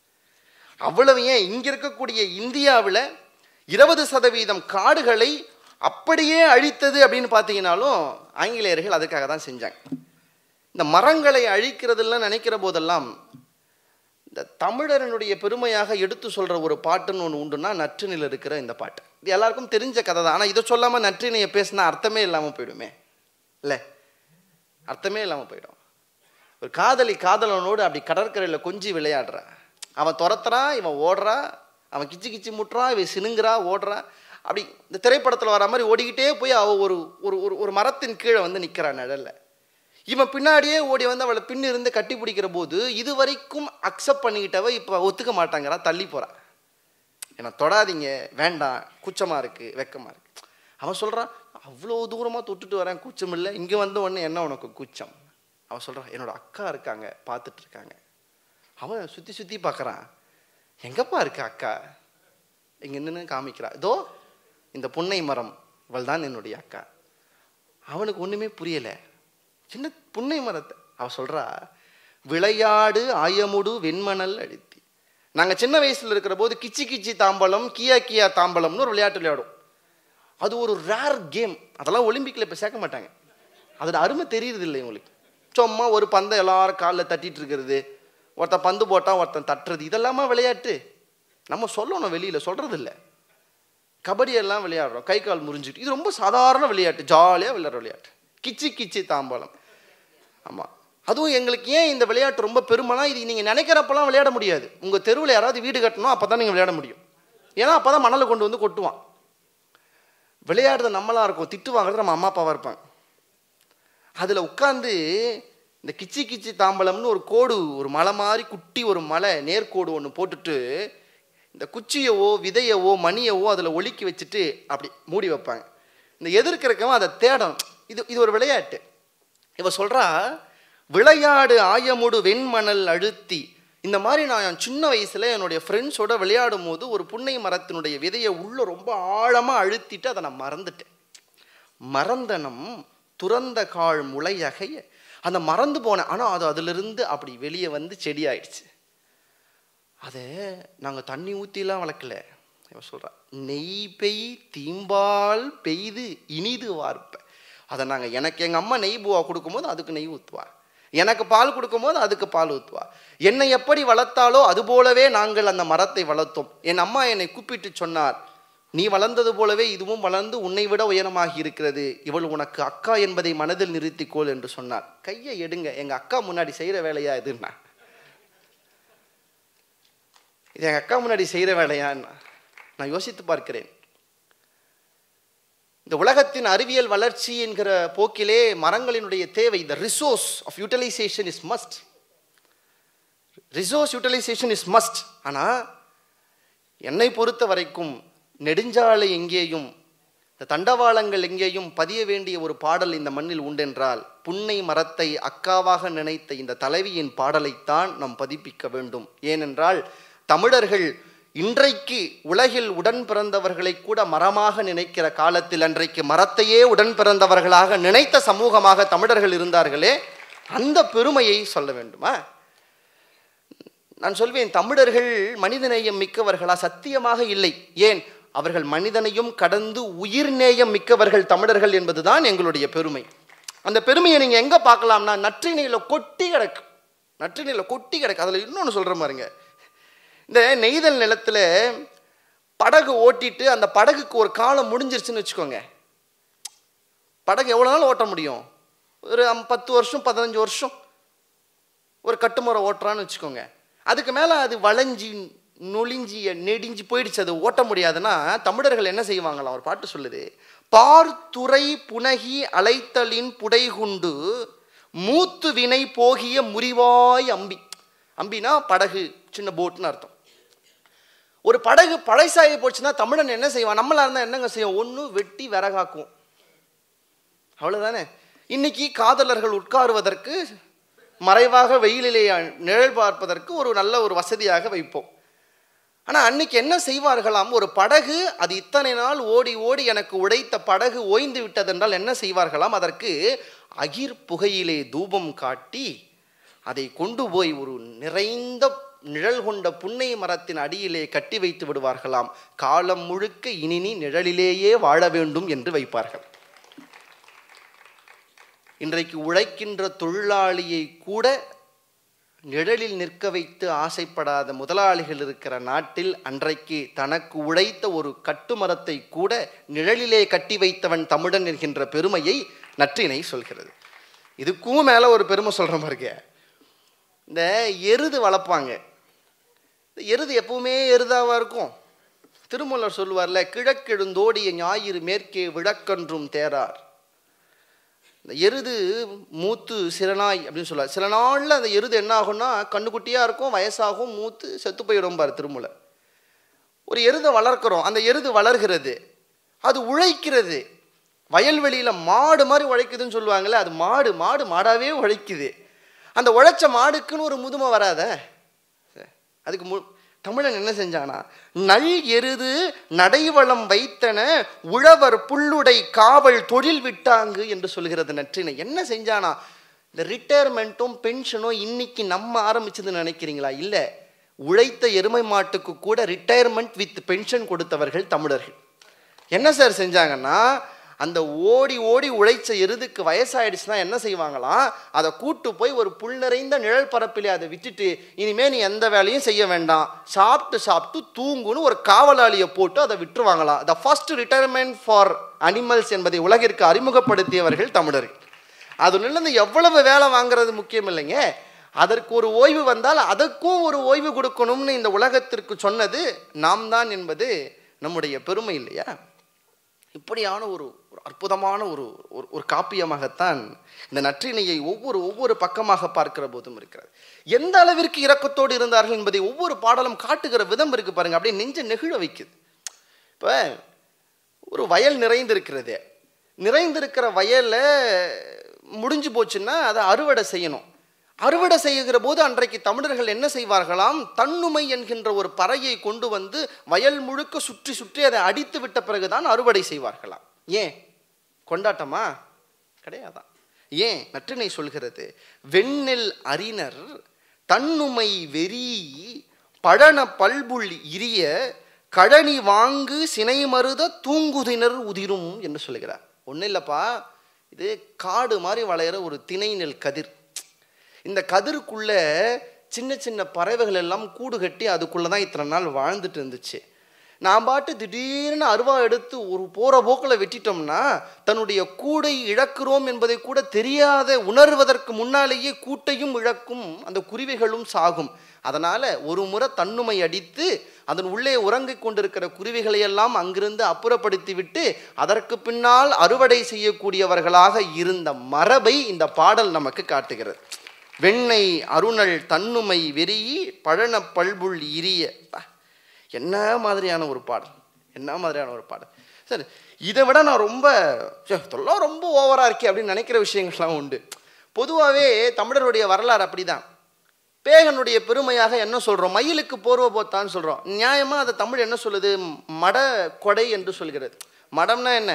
அவ்வளவு ஏன், இங்க இருக்கக்கூடிய இந்தியாவில் இருபது சதவீதம் காடுகளை அப்படியே அழித்தது அப்படின்னு பார்த்தீங்கன்னாலும் ஆங்கிலேயர்கள் அதுக்காக தான் செஞ்சாங்க. இந்த மரங்களை அழிக்கிறதுலாம் நினைக்கிற போதெல்லாம் இந்த தமிழரனுடைய பெருமையாக எடுத்து சொல்கிற ஒரு பாட்டுன்னு ஒன்று உண்டுன்னா நற்றினில் இருக்கிற இந்த பாட்டு. இது எல்லாருக்கும் தெரிஞ்ச கதை தான். ஆனால் இதை சொல்லாமல் நற்றினையை பேசினா அர்த்தமே இல்லாமல் போயிடுமே, இல்லை? அர்த்தமே இல்லாமல் போயிடும். ஒரு காதலி காதலனோடு அப்படி கடற்கரையில் கொஞ்சி விளையாடுறா, அவன் துரத்துறான், இவன் ஓடுறா, அவன் கிச்சு கிச்சு முட்டுறான், இவன் சினுங்குறா, ஓடுறா. அப்படி இந்த திரைப்படத்தில் வர மாதிரி ஓடிக்கிட்டே போய் அவள் ஒரு ஒரு ஒரு மரத்தின் கீழே வந்து நிற்கிறான் நிழல்ல. இவன் பின்னாடியே ஓடி வந்து அவளை பின்னு இருந்து கட்டி பிடிக்கிற போது இது வரைக்கும் அக்செப்ட் பண்ணிக்கிட்டவ இப்போ ஒத்துக்க மாட்டாங்கிறா, தள்ளி போகிறான். ஏன்னா தொடாதீங்க, வேண்டாம், கூச்சமாக இருக்குது, வெக்கமாக இருக்குது. அவன் சொல்கிறான், அவ்வளோ தூரமாக தொட்டுட்டு வரேன், கூச்சம் இல்லை, இங்கே வந்த உடனே என்ன உனக்கு கூச்சம்? அவன் சொல்கிறான், என்னோட அக்கா இருக்காங்க, பார்த்துட்டு இருக்காங்க. அவன் சுற்றி சுற்றி பார்க்குறான், எங்கப்பா இருக்கு அக்கா? இங்கே நின்று காமிக்கிறா, இதோ இந்த புன்னை மரம், இவள் தான் என்னுடைய அக்கா. அவனுக்கு ஒன்றுமே புரியலை. சின்ன புன்னை மரத்தை அவள் சொல்கிறா, விளையாடு ஆயமுடு வெண்மணல் அழுத்தி. நாங்கள் சின்ன வயசில் இருக்கிற போது கிச்சி கிச்சி தாம்பலம், கியா கியா தாம்பலம்னு ஒரு விளையாட்டு விளையாடும். அது ஒரு ரேர் கேம். அதெல்லாம் ஒலிம்பிக்கில் இப்போ சேர்க்க மாட்டாங்க. அதோட அருமை தெரியுறது இல்லை இவங்களுக்கு. சும்மா ஒரு பந்தை எல்லாரும் காலில் தட்டிட்டு இருக்கிறது, ஒருத்தன் பந்து போட்டால் ஒருத்தன் தட்டுறது, இதெல்லாமா விளையாட்டு? நம்ம சொல்லணும், வெளியில் சொல்கிறது இல்லை. கபடியெல்லாம் விளையாடுறோம், கை கால் முறிஞ்சிட்டு. இது ரொம்ப சாதாரண விளையாட்டு, ஜாலியாக விளையாடுற விளையாட்டு, கிச்சி கிச்சி தாம்பாலம். ஆமாம், அதுவும் எங்களுக்கு ஏன் இந்த விளையாட்டு ரொம்ப பெருமைனா, இது நீங்கள் நினைக்கிறப்பெல்லாம் விளையாட முடியாது. உங்கள் தெருவில் யாராவது வீடு கட்டணும், அப்போ தான் நீங்கள் விளையாட முடியும். ஏன்னா அப்போ தான் மணலை கொண்டு வந்து கொட்டுவான். விளையாடுறது நம்மளாக இருக்கும், திட்டு வாங்குறது நம்ம அம்மா அப்பாவாக இருப்பாங்க. அதில் உட்காந்து இந்த கிச்சி கிச்சி தாம்பலம்னு ஒரு கோடு, ஒரு மலை மாதிரி குட்டி ஒரு மலை நேர்கோடு ஒன்று போட்டுட்டு இந்த குச்சியவோ விதையவோ மணியவோ அதில் ஒலிக்கி வச்சுட்டு அப்படி மூடி வைப்பாங்க. இந்த எதிர்க்கிறக்கவன் அதை தேடும். இது இது ஒரு விளையாட்டு. இவ சொல்கிறா, விளையாடு ஆயமுடு வெண்மணல் அழுத்தி. இந்த மாதிரி நான் சின்ன வயசில் என்னுடைய ஃப்ரெண்ட்ஸோட விளையாடும் போது ஒரு புன்னை மரத்தினுடைய விதையை உள்ளே ரொம்ப ஆழமாக அழுத்திட்டு அதை நான் மறந்துட்டேன். மறந்தனம் துறந்த கால் முளையகைய, அந்த மறந்து போனேன். ஆனால் அது அதிலிருந்து அப்படி வெளியே வந்து செடி ஆயிடுச்சு. அதை நாங்கள் தண்ணி ஊற்றிலாம் வளர்க்கல. இவன் சொல்கிறா, நெய் பெய் தீம்பால் பெய்து இனிது வார்ப்ப. அதை நாங்கள், எனக்கு எங்கள் அம்மா நெய் பூவா கொடுக்கும்போது அதுக்கு நெய் ஊற்றுவா, எனக்கு பால் கொடுக்கும்போது அதுக்கு பால் ஊற்றுவா. என்னை எப்படி வளர்த்தாலோ அதுபோலவே நாங்கள் அந்த மரத்தை வளர்த்தோம். என் அம்மா என்னை கூப்பிட்டு சொன்னார், நீ வளர்ந்தது போலவே இதுவும் வளர்ந்து உன்னை விட உயரமாகி இருக்கிறது, இவள் உனக்கு அக்கா என்பதை மனதில் நிறுத்திக்கோள் என்று சொன்னார். கையை எடுங்க, எங்கள் அக்கா முன்னாடி செய்கிற வேலையா இதுன்னா? இது எங்கள் அக்கா முன்னாடி செய்கிற வேலையான்னா? நான் யோசித்து பார்க்கிறேன். இந்த உலகத்தின் அறிவியல் வளர்ச்சி என்கிற போக்கிலே மரங்களினுடைய தேவை, the resource of utilization is must. resource utilization is must. ஆனால் என்னை பொறுத்த வரைக்கும் நெடுஞ்சாலை எங்கேயும் இந்த தண்டவாளங்கள் எங்கேயும் பதிய வேண்டிய ஒரு பாடல் இந்த மண்ணில் உண்டென்றால் புன்னை மரத்தை அக்காவாக நினைத்த இந்த தலைவியின் பாடலைத்தான் நாம் பதிப்பிக்க வேண்டும். ஏனென்றால் தமிழர்கள் இன்றைக்கு உலகில் உடன் பிறந்தவர்களை கூட மரமாக நினைக்கிற காலத்தில் அன்றைக்கு மரத்தையே உடன் பிறந்தவர்களாக நினைத்த சமூகமாக தமிழர்கள் இருந்தார்களே, அந்த பெருமையை சொல்ல வேண்டுமா? நான் சொல்வேன், தமிழர்கள் மனிதநேயம் மிக்கவர்களா? சத்தியமாக இல்லை. ஏன்? அவர்கள் மனிதனையும் கடந்து உயிர் நேயம் மிக்கவர்கள் தமிழர்கள் என்பதுதான் எங்களுடைய பெருமை. அந்த பெருமையை நீங்க எங்க பார்க்கலாம்னா, நற்றினையில கொட்டி கிடக்கு. நற்றினையில கொட்டி கிடக்கு. அதுல இன்னொன்னு சொல்ற மாதிரிங்க, இந்த நெய்தல் நிலத்துல படகு ஓட்டிட்டு அந்த படகுக்கு ஒரு காலம் முடிஞ்சிருச்சுன்னு வச்சுக்கோங்க. படகு எவ்வளவு நாள் ஓட்ட முடியும்? ஒரு பத்து வருஷம் பதினஞ்சு வருஷம் ஒரு கட்டுமுறை ஓட்டுறான்னு வச்சுக்கோங்க. அதுக்கு மேல அது வளைஞ்சி நொழிஞ்சி நெடிஞ்சு போயிடுச்சு, அது ஓட்ட முடியாதுன்னா தமிழர்கள் என்ன செய்வாங்களாம்? ஒரு பாட்டு சொல்லுது, பார்த்துறை புனகி அலைத்தலின் புடைகுண்டு மூத்து வினை போகிய முறிவாய் அம்பி. அம்பினா படகு, சின்ன போட்டுன்னு அர்த்தம். ஒரு படகு பழைசாகி போச்சுன்னா தமிழன் என்ன செய்வான்? நம்மளா இருந்தால் என்னங்க செய்வோம்? ஒன்று வெட்டி விறகாக்குவோம், அவ்வளோதானே. இன்னைக்கு காதலர்கள் உட்காருவதற்கு மறைவாக வெயிலிலே நிழல் பார்ப்பதற்கு ஒரு நல்ல ஒரு வசதியாக வைப்போம். ஆனால் அன்னைக்கு என்ன செய்வார்களாம்? ஒரு படகு அது இத்தனை நாள் ஓடி ஓடி எனக்கு உடைத்த படகு ஓய்ந்து விட்டதென்றால் என்ன செய்வார்களாம்? அதற்கு அகிர் புகையிலே தூபம் காட்டி அதை கொண்டு போய் ஒரு நிறைந்த நிழல் கொண்ட புன்னை மரத்தின் அடியிலே கட்டி வைத்து விடுவார்களாம். காலம் முழுக்க இனி நீ நிழலிலேயே வாழ வேண்டும் என்று வைப்பார்கள். இன்றைக்கு உழைக்கின்ற தொழிலாளியை கூட நிழலில் நிற்க வைத்து ஆசைப்படாத முதலாளிகள் இருக்கிற நாட்டில் அன்றைக்கு தனக்கு உழைத்த ஒரு கட்டுமரத்தை கூட நிழலிலே கட்டி வைத்தவன் தமிழன் என்கின்ற பெருமையை நற்றிணை சொல்கிறது. இதுக்கும் மேலே ஒரு பெருமை சொல்கிற பாருங்க. இந்த எருது வளர்ப்பாங்க. இந்த எருது எப்பவுமே எருதாவாக இருக்கும். திருமூலர் சொல்லுவார்ல, கிழக்கெழுந்தோடிய ஞாயிறு மேற்கே விளக்கன்றும் தேரார். இந்த எருது மூத்து சிறநாய் அப்படின்னு சொல்லுவார். சில நாளில் அந்த எருது என்ன ஆகும்னா கண்ணுக்குட்டியாக இருக்கும், வயசாகும், மூத்து செத்து போயிடும் பார் திருமூலர். ஒரு எருதை வளர்க்குறோம், அந்த எருது வளர்கிறது, அது உழைக்கிறது. வயல்வெளியில் மாடு மாதிரி உழைக்குதுன்னு சொல்லுவாங்கள்ல, அது மாடு மாடு மாடாவே உழைக்குது. அந்த உழைச்ச மாடுக்குன்னு ஒரு முதுமை வராத. அதுக்கு மு தமிழன் என்ன செஞ்சானா, நல் எருது நடைவளம் வைத்தன உழவர் புல்லுடை காவல் தொழில் விட்டாங்கு என்று சொல்கிறது நற்றிணை. என்ன செஞ்சானா, இந்த ரிட்டையர்மெண்ட்டும் பென்ஷனும் இன்னைக்கு நம்ம ஆரம்பிச்சதுன்னு நினைக்கிறீங்களா? இல்லை, உழைத்த எருமை மாட்டுக்கு கூட ரிட்டையர்மெண்ட் வித் பென்ஷன் கொடுத்தவர்கள் தமிழர்கள். என்ன சார் செஞ்சாங்கன்னா, அந்த ஓடி ஓடி உழைச்ச எருதுக்கு வயசாயிடுச்சுன்னா என்ன செய்வாங்களாம், அதை கூட்டு போய் ஒரு புல் நிறைந்த நிழல் பரப்பிலே அதை விட்டுட்டு, இனிமே நீ எந்த வேலையும் செய்ய வேண்டாம், சாப்பிட்டு சாப்பிட்டு தூங்குன்னு ஒரு காவலாளியை போட்டு அதை விட்டுருவாங்களாம். The first retirement for animals என்பதை உலகிற்கு அறிமுகப்படுத்தியவர்கள் தமிழர்கள். அதுலேருந்து எவ்வளவு வேலை வாங்குறது முக்கியம் இல்லைங்க, அதற்கு ஒரு ஓய்வு வந்தால் அதற்கும் ஒரு ஓய்வு கொடுக்கணும்னு இந்த உலகத்திற்கு சொன்னது நாம் தான் என்பது நம்முடைய பெருமை இல்லையா? இப்படியான ஒரு அற்புதமான ஒரு ஒரு காப்பியமாகத்தான் இந்த நற்றிணையை ஒவ்வொரு ஒவ்வொரு பக்கமாக பார்க்கிற போதும் இருக்கிறது. எந்த அளவிற்கு இரக்கத்தோடு இருந்தார்கள் என்பதை ஒவ்வொரு பாடலும் காட்டுகிற விதம் இருக்கு பாருங்க, அப்படியே நெஞ்ச நெகிழ வைக்குது. இப்போ ஒரு வயல் நிறைந்திருக்கிறது, நிறைந்திருக்கிற வயல்ல முடிஞ்சு போச்சுன்னா அதை அறுவடை செய்யணும். அறுவடை செய்கிற போது அன்றைக்கு தமிழர்கள் என்ன செய்வார்களாம், தன்னுமை என்கின்ற ஒரு பறையை கொண்டு வந்து வயல் முழுக்க சுற்றி சுற்றி அதை அடித்து விட்ட பிறகுதான் அறுவடை செய்வார்களாம். ஏன் கொண்டாட்டமா? கிடையாதான். ஏன்? நற்றிணை சொல்கிறது, வெண்ணெல் அறிஞர் தன்னுமை வெறி பழன பல்புள் இரிய கழனி வாங்கு சினை மருத தூங்குதினர் உதிரும் என்று சொல்கிறார். ஒன்றும் இல்லைப்பா, இது காடு மாதிரி வளையிற ஒரு திணை நெல் கதிர். இந்த கதிருக்குள்ள சின்ன சின்ன பறவைகள் எல்லாம் கூடு கட்டி அதுக்குள்ளே தான் இத்தனை நாள் வாழ்ந்துட்டு இருந்துச்சு. நான் பாட்டு திடீர்னு அருவா எடுத்து ஒரு போகிற போக்கில் வெட்டிட்டோம்னா தன்னுடைய கூடை இழக்கிறோம் என்பதை கூட தெரியாத உணர்வதற்கு முன்னாலேயே கூட்டையும் இழக்கும், அந்த குருவிகளும் சாகும். அதனால் ஒரு முறை தன்னுமை அடித்து அதன் உள்ளே உறங்கிக் கொண்டிருக்கிற குருவிகளையெல்லாம் அங்கிருந்து அப்புறப்படுத்தி விட்டு அதற்கு பின்னால் அறுவடை செய்யக்கூடியவர்களாக இருந்த மரபை இந்த பாடல் நமக்கு காட்டுகிறது. வெண்ணை அருணல் தன்னுமை வெறி பழன பல்புள் இரிய. என்ன மாதிரியான ஒரு பாடல், என்ன மாதிரியான ஒரு பாடல். சரி, இதை விட நான் ரொம்ப இதெல்லாம் ரொம்ப ஓவராக இருக்கே அப்படின்னு நினைக்கிற விஷயங்கள்லாம் உண்டு. பொதுவாகவே தமிழருடைய வரலாறு அப்படிதான். பேகனுடைய பெருமையாக என்ன சொல்கிறோம், மயிலுக்கு போர்வ போத்தான்னு சொல்கிறோம். நியாயமாக அதை தமிழ் என்ன சொல்லுது, மட கொடை என்று சொல்கிறது. மடம்னா என்ன,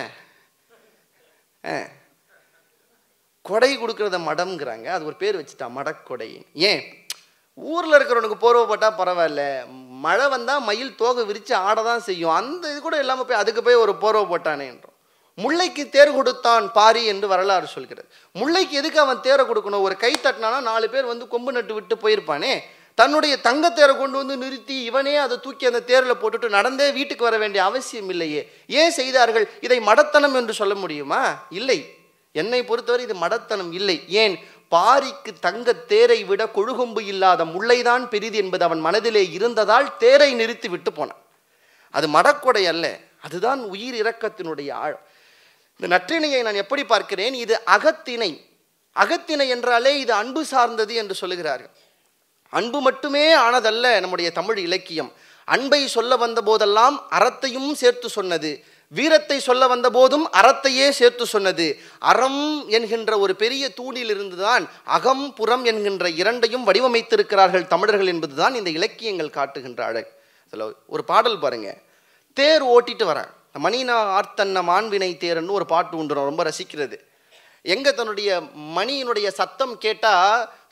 கொடை கொடுக்கறத மடம்ங்கிறாங்க. அது ஒரு பேர் வச்சுட்டா மடக்கொடை. ஏன், ஊரில் இருக்கிறவனுக்கு போர்வை போட்டால் பரவாயில்ல, மழை வந்தால் மயில் தோகை விரித்து ஆட தான் செய்யும், அந்த இது கூட இல்லாமல் போய் அதுக்கு போய் ஒரு போர்வை போட்டானே என்றோம். முல்லைக்கு தேர் கொடுத்தான் பாரி என்று வரலாறு சொல்கிறது. முல்லைக்கு எதுக்கு அவன் தேரை கொடுக்கணும், ஒரு கை தட்டினானா நாலு பேர் வந்து கொம்பு நட்டு விட்டு போயிருப்பானே. தன்னுடைய தங்கத்தேரை கொண்டு வந்து நிறுத்தி இவனே அதை தூக்கி அந்த தேரில் போட்டுட்டு நடந்தே வீட்டுக்கு வர வேண்டிய அவசியம் இல்லையே. ஏன் செய்தார்கள்? இதை மடத்தனம் என்று சொல்ல முடியுமா? இல்லை, என்னை பொறுத்தவரை இது மடத்தனம் இல்லை. ஏன், பாரிக்கு தங்க தேரை விட கொழுகொம்பு இல்லாத முல்லைதான் பெரிது என்பது அவன் மனதிலே இருந்ததால் தேரை நிறுத்தி விட்டு போனான். அது மடக்கொடை அல்ல, அதுதான் உயிர் இரக்கத்தினுடைய ஆழம். இந்த நற்றிணையை நான் எப்படி பார்க்கிறேன், இது அகத்திணை. அகத்திணை என்றாலே இது அன்பு சார்ந்தது என்று சொல்லுகிறார்கள். அன்பு மட்டுமே ஆனதல்ல நம்முடைய தமிழ் இலக்கியம். அன்பை சொல்ல வந்த போதெல்லாம் அறத்தையும் சேர்த்து சொன்னது, வீரத்தை சொல்ல வந்த போதும் அறத்தையே சேர்த்து சொன்னது. அறம் என்கின்ற ஒரு பெரிய தூணில் இருந்துதான் அகம் புறம் என்கின்ற இரண்டையும் வடிவமைத்திருக்கிறார்கள் தமிழர்கள் என்பதுதான் இந்த இலக்கியங்கள் காட்டுகின்ற அழகு. அதில் ஒரு பாடல் பாருங்க, தேர் ஓட்டிட்டு வரேன், மணினா ஆர்த்தன்ன மாண்பினை தேர்ன்னு ஒரு பாட்டு உண்டு, ரொம்ப ரசிக்கிறது. எங்கே தன்னுடைய மணியினுடைய சத்தம் கேட்டால்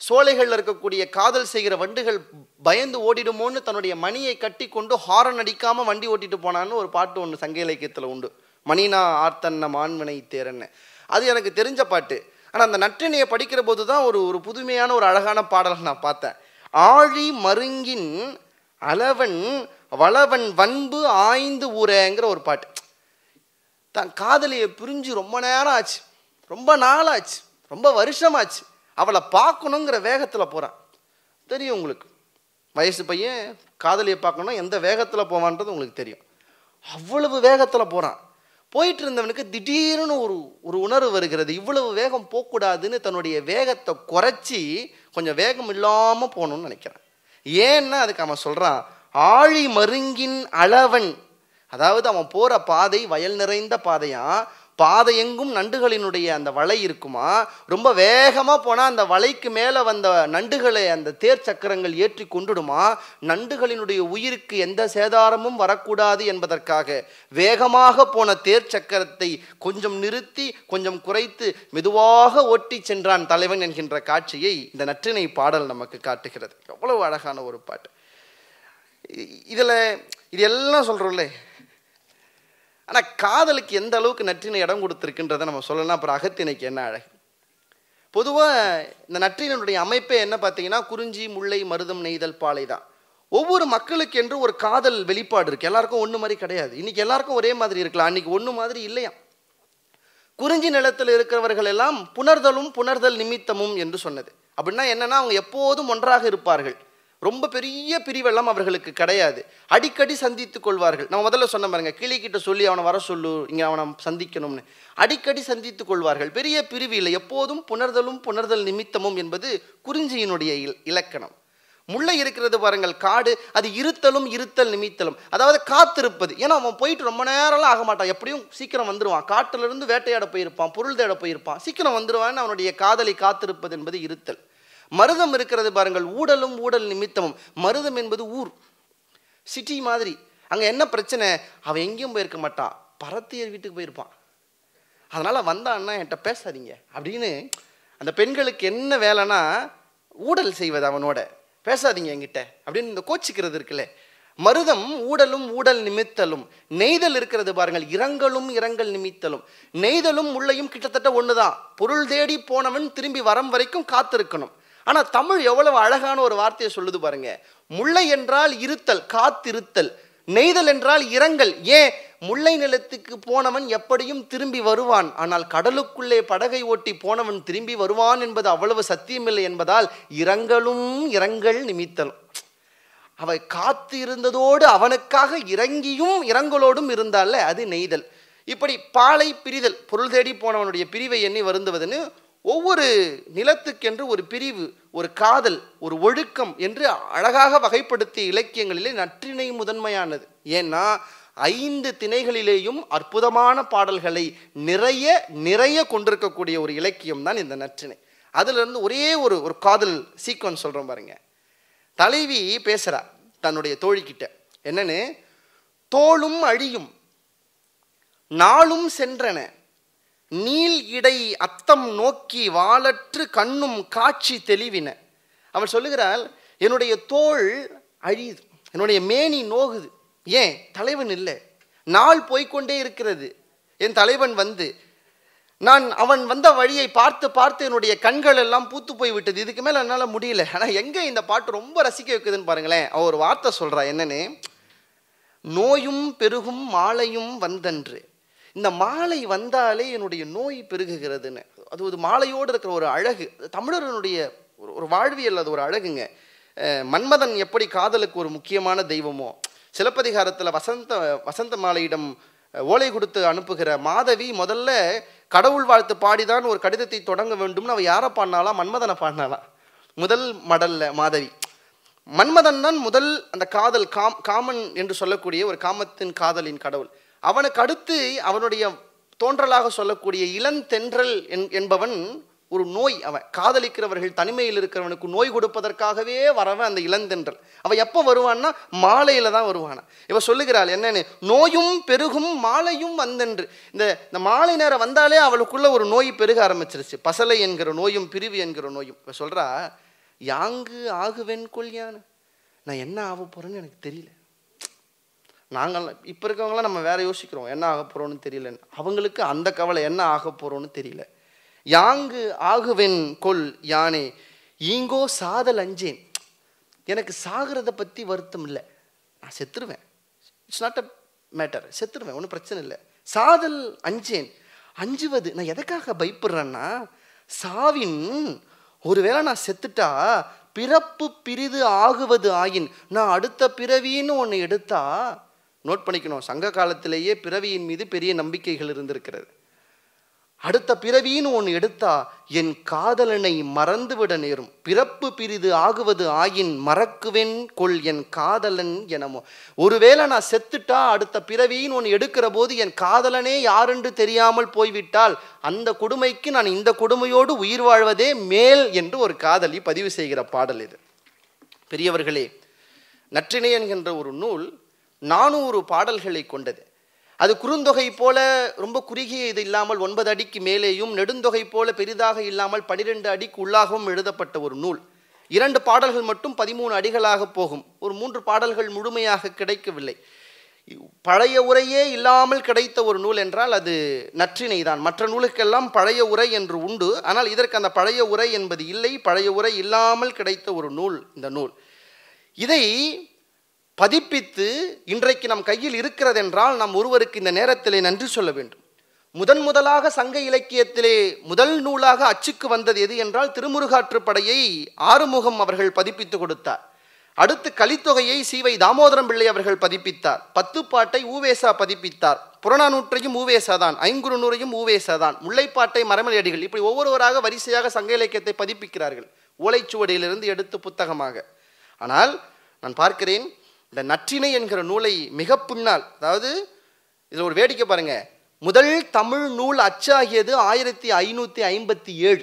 சோலைகளில் இருக்கக்கூடிய காதல் செய்கிற வண்டுகள் பயந்து ஓடிடுமோன்னு தன்னுடைய மணியை கட்டி கொண்டு ஹாரன் அடிக்காமல் வண்டி ஓட்டிட்டு போனான்னு ஒரு பாட்டு ஒன்று சங்க இலக்கியத்தில் உண்டு. மணினா ஆர்த்தன்ன மான்வினை தேரன்னு. அது எனக்கு தெரிஞ்ச பாட்டு. ஆனால் அந்த நற்றிணையை படிக்கிற போது தான் ஒரு ஒரு புதுமையான ஒரு அழகான பாடல் நான் பார்த்தேன். ஆழி மருங்கின் அளவன் வளவன் வன்பு ஆய்ந்து ஊரேங்கிற ஒரு பாட்டு. தான் காதலியை பிரிஞ்சு ரொம்ப நேரம் ஆச்சு, ரொம்ப நாளாச்சு, ரொம்ப வருஷமாச்சு, அவளை பார்க்கணுங்கிற வேகத்தில் போகிறான். தெரியும் உங்களுக்கு, வயசு பையன் காதலியை பார்க்கணும் எந்த வேகத்தில் போவான்றது உங்களுக்கு தெரியும். அவ்வளவு வேகத்தில் போகிறான். போயிட்டு இருந்தவனுக்கு திடீர்னு ஒரு ஒரு உணர்வு வருகிறது, இவ்வளவு வேகம் போகக்கூடாதுன்னு தன்னுடைய வேகத்தை குறைச்சி கொஞ்சம் வேகம் இல்லாமல் போகணும்னு நினைக்கிறான். ஏன்னா அதுக்கு அவன் சொல்கிறான், ஆழி மருங்கின் அளவன். அதாவது அவன் போகிற பாதை வயல் நிறைந்த பாதையா, பாதை எங்கும் நண்டுகளினுடைய அந்த வலை இருக்குமா, ரொம்ப வேகமாக போனால் அந்த வலைக்கு மேலே வந்த நண்டுகளை அந்த தேர் சக்கரங்கள் ஏற்றி கொண்டுடுமா, நண்டுகளினுடைய உயிருக்கு எந்த சேதாரமும் வரக்கூடாது என்பதற்காக வேகமாக போன தேர் சக்கரத்தை கொஞ்சம் நிறுத்தி கொஞ்சம் குறைத்து மெதுவாக ஓட்டி சென்றான் தலைவன் என்கின்ற காட்சியை இந்த நற்றிணை பாடல் நமக்கு காட்டுகிறது. எவ்வளவு அழகான ஒரு பாட்டு. இதில் இது எல்லாம் சொல்கிறோம்ல, ஆனால் காதலுக்கு எந்த அளவுக்கு நற்றினை இடம் கொடுத்துருக்குன்றதை நம்ம சொல்லலாம். அப்புறம் அகத்திணைக்கு என்ன அழகு. பொதுவாக இந்த நற்றினுடைய அமைப்பே என்ன பார்த்தீங்கன்னா, குறிஞ்சி முல்லை மருதம் நெய்தல் பாலை தான். ஒவ்வொரு மக்களுக்கு என்று ஒரு காதல் வெளிப்பாடு இருக்குது. எல்லாருக்கும் ஒன்று மாதிரி கிடையாது. இன்றைக்கி எல்லாருக்கும் ஒரே மாதிரி இருக்கலாம், அன்றைக்கி ஒன்று மாதிரி இல்லையா. குறிஞ்சி நிலத்தில் இருக்கிறவர்கள் எல்லாம் புணர்தலும் புணர்தல் நிமித்தமும் என்று சொன்னது. அப்படின்னா என்னென்னா, அவங்க எப்போதும் ஒன்றாக இருப்பார்கள். ரொம்ப பெரிய பிரிவெல்லாம் அவர்களுக்கு கிடையாது. அடிக்கடி சந்தித்து கொள்வார்கள். நம்ம முதல்ல சொன்ன பாருங்க, கிளி கிட்ட சொல்லி அவனை வர சொல்லு, இங்கே அவனை சந்திக்கணும்னு. அடிக்கடி சந்தித்து கொள்வார்கள். பெரிய பிரிவு இல்லை. எப்போதும் புணர்தலும் புணர்தல் நிமித்தமும் என்பது குறிஞ்சியினுடைய இலக்கணம். முல்லை இருக்கிறது பாருங்கள், காடு, அது இருத்தலும் இருத்தல் நிமித்தலும், அதாவது காத்திருப்பது. ஏன்னா அவன் போயிட்டு ரொம்ப நேரம்லாம் ஆக மாட்டான், எப்படியும் சீக்கிரம் வந்துடுவான். காட்டிலிருந்து வேட்டையாட போயிருப்பான், பொருள் தேட போயிருப்பான், சீக்கிரம் வந்துடுவான்னு அவனுடைய காதலை காத்திருப்பது என்பது இருத்தல். மருதம் இருக்கிறது பாருங்கள், ஊடலும் ஊடல் நிமித்தமும். மருதம் என்பது ஊர், சிட்டி மாதிரி. அங்கே என்ன பிரச்சனை, அவன் எங்கேயும் போயிருக்க மாட்டான், பரத்தியர் வீட்டுக்கு போயிருப்பான். அதனால் வந்தான்னா என்கிட்ட பேசாதீங்க அப்படின்னு அந்த பெண்களுக்கு என்ன வேலைன்னா ஊடல் செய்வது, அவனோட பேசாதீங்க என்கிட்ட அப்படின்னு இந்த கோச்சிக்கிறது இருக்குல்ல. மருதம் ஊடலும் ஊடல் நிமித்தலும். நெய்தல் இருக்கிறது பாருங்கள், இரங்கலும் இரங்கல் நிமித்தலும். நெய்தலும் முல்லையும் கிட்டத்தட்ட ஒன்று தான். பொருள் தேடி போனவன் திரும்பி வரம் வரைக்கும் காத்திருக்கணும். ஆனால் தமிழ் எவ்வளவு அழகான ஒரு வார்த்தையை சொல்லுது பாருங்க. முல்லை என்றால் இருத்தல், காத்திருத்தல். நெய்தல் என்றால் இரங்கல். ஏன், முல்லை நிலத்துக்கு போனவன் எப்படியும் திரும்பி வருவான், ஆனால் கடலுக்குள்ளே படகை ஓட்டி போனவன் திரும்பி வருவான் என்பது அவ்வளவு சத்தியமில்லை என்பதால் இரங்கலும் இரங்கல் நிமித்தலும். அவை காத்து இருந்ததோடு அவனுக்காக இறங்கியும் இரங்கலோடும் இருந்தால அது நெய்தல். இப்படி பாலை பிரிதல், பொருள் தேடி போனவனுடைய பிரிவை எண்ணி வருந்துவதுன்னு ஒவ்வொரு நிலத்துக்கென்று ஒரு பிரிவு, ஒரு காதல், ஒரு ஒழுக்கம் என்று அழகாக வகைப்படுத்திய இலக்கியங்களிலே நற்றிணை முதன்மையானது. ஏன்னா ஐந்து திணைகளிலேயும் அற்புதமான பாடல்களை நிறைய நிறைய கொண்டிருக்கக்கூடிய ஒரு இலக்கியம் தான் இந்த நற்றிணை. அதிலிருந்து ஒரே ஒரு ஒரு காதல் சீக்வன்ஸ் சொல்கிறோம் பாருங்க. தலைவி பேசுகிறா தன்னுடைய தோழிக்கிட்ட, என்னன்னு, தோளும் அழியும் நாளும் சென்றன, நீள் இடை அத்தம் நோக்கி வாளற்று கண்ணும் காட்சி தெளிவின. அவள் சொல்லுகிறாள், என்னுடைய தோள் அழியுது, என்னுடைய மேனி நோகுது. ஏன், தலைவன் இல்லை, நாள் போய்கொண்டே இருக்கிறது. என் தலைவன் வந்து நான் அவன் வந்த வழியை பார்த்து பார்த்து என்னுடைய கண்கள் எல்லாம் பூத்து போய் விட்டது, இதுக்கு மேலே என்னால் முடியல. ஆனால் எங்கே இந்த பாட்டு ரொம்ப ரசிக்க வைக்குதுன்னு பாருங்களேன். அவள் ஒரு வார்த்தை சொல்கிறா, என்னன்னு, நோயும் பெருகும் மாலையும் வந்தன்று. இந்த மாலை வந்தாலே என்னுடைய நோய் பெருகுகிறதுன்னு. அது ஒரு மாலையோடு இருக்கிற ஒரு அழகு, தமிழர்களுடைய ஒரு வாழ்வியல், அது ஒரு அழகுங்க. மன்மதன் எப்படி காதலுக்கு ஒரு முக்கியமான தெய்வமோ, சிலப்பதிகாரத்தில் வசந்த வசந்த மாலையிடம் ஓலை கொடுத்து அனுப்புகிற மாதவி முதல்ல கடவுள் வாழ்த்து பாடிதான் ஒரு கடிதத்தை தொடங்க வேண்டும்னு அவள் யாரை பாடினாலாம், மன்மதனை பாடினாலாம். முதல் மடல்ல மாதவி. மன்மதன் தான் முதல் அந்த காதல், காம் காமன் என்று சொல்லக்கூடிய ஒரு காமத்தின் காதலின் கடவுள். அவனுக்கு அடுத்து அவனுடைய தோன்றலாக சொல்லக்கூடிய இளந்தென்றல் என்பவன் ஒரு நோய். அவன் காதலிக்கிறவர்கள் தனிமையில் இருக்கிறவனுக்கு நோய் கொடுப்பதற்காகவே வரவன் அந்த இளந்தென்றல். அவன் எப்போ வருவான்னா மாலையில தான் வருவானா. இவ சொல்லுகிறாள் என்னன்னு, நோயும் பெருகும் மாலையும் வந்தென்று. இந்த இந்த மாலை நேரம் வந்தாலே அவளுக்குள்ள ஒரு நோய் பெருக ஆரம்பிச்சிருச்சு. பசலை என்கிற நோயும் பிரிவு என்கிற நோயும். இவ சொல்றா, யாங்கு ஆகுவேன் கொள்யான், நான் என்ன ஆக போகிறேன்னு எனக்கு தெரியல. நாங்கள் இப்போ இருக்கவங்களாம் நம்ம வேற யோசிக்கிறோம், என்ன ஆக போகிறோன்னு தெரியலன்னு. அவங்களுக்கு அந்த கவலை, என்ன ஆக போகிறோன்னு தெரியல. யாங்கு ஆகுவேன் கொல் யானே ஈங்கோ சாதல் அஞ்சேன், எனக்கு சாகிறத பற்றி வருத்தம் இல்லை, நான் செத்துருவேன். இட்ஸ் நாட் அ மேட்டர், செத்துருவேன், ஒன்றும் பிரச்சனை இல்லை. சாதல் அஞ்சேன், அஞ்சுவது, நான் எதுக்காக பயப்படுறேன்னா, சாவின் ஒருவேளை நான் செத்துட்டா பிறப்பு பிரிது ஆகுவது ஆயின், நான் அடுத்த பிறவின்னு ஒன்று எடுத்தா, நோட் பண்ணிக்கணும், சங்க காலத்திலேயே பிறவியின் மீது பெரிய நம்பிக்கைகள் இருந்திருக்கிறது. அடுத்த பிறவின்னு ஒன்று எடுத்தா என் காதலனை மறந்துவிட நேரும், பிறப்பு பிரிது ஆகுவது ஆயின் மறக்குவேன் கொள் என் காதலன் எனமோ. ஒருவேளை நான் செத்துட்டா அடுத்த பிறவின்னு ஒன்று எடுக்கிற போது என் காதலனே யாரென்று தெரியாமல் போய்விட்டால் அந்த கொடுமைக்கு நான் இந்த கொடுமையோடு உயிர் வாழ்வதே மேல் என்று ஒரு காதலி பதிவு செய்கிற பாடல் இது. பெரியவர்களே, நற்றிணை என்கின்ற ஒரு நூல் நானூறு பாடல்களை கொண்டது. அது குறுந்தொகை போல ரொம்ப குறுகிய இது இல்லாமல் ஒன்பது அடிக்கு மேலேயும், நெடுந்தொகை போல பெரிதாக இல்லாமல் பனிரெண்டு அடிக்கு உள்ளாகவும் எழுதப்பட்ட ஒரு நூல். இரண்டு பாடல்கள் மட்டும் பதிமூணு அடிகளாக போகும். ஒரு மூன்று பாடல்கள் முழுமையாக கிடைக்கவில்லை. பழைய உரையே இல்லாமல் கிடைத்த ஒரு நூல் என்றால் அது நற்றிணை தான். மற்ற நூலுக்கெல்லாம் பழைய உரை என்று உண்டு, ஆனால் இதற்கு அந்த பழைய உரை என்பது இல்லை. பழைய உரை இல்லாமல் கிடைத்த ஒரு நூல் இந்த நூல். இதை பதிப்பித்து இன்றைக்கு நம் கையில் இருக்கிறது என்றால் நாம் ஒருவருக்கு இந்த நேரத்திலே நன்றி சொல்ல வேண்டும். முதன் முதலாக சங்க இலக்கியத்திலே முதல் நூலாக அச்சுக்கு வந்தது எது என்றால் திருமுருகாற்றுப்படையை ஆறுமுகம் அவர்கள் பதிப்பித்து கொடுத்தார். அடுத்து கலித்தொகையை சீவை தாமோதரம் பிள்ளை அவர்கள் பதிப்பித்தார். பத்து பாட்டை ஊவேசா பதிப்பித்தார். புறநானூற்றையும் ஊவேசா தான், ஐங்குறுநூறையும் ஊவேசா தான், முல்லைப்பாட்டை மரமலையடிகள், இப்படி ஒவ்வொருவராக வரிசையாக சங்க இலக்கியத்தை பதிப்பிக்கிறார்கள், ஓலைச்சுவடியிலிருந்து எடுத்து புத்தகமாக. ஆனால் நான் பார்க்கிறேன், இந்த நற்றிணை என்கிற நூலை மிக பின்னால், அதாவது இதில் ஒரு வேடிக்கை பாருங்க, முதல் தமிழ் நூல் அச்சாகியது ஆயிரத்தி ஐநூற்றி ஐம்பத்தி ஏழு,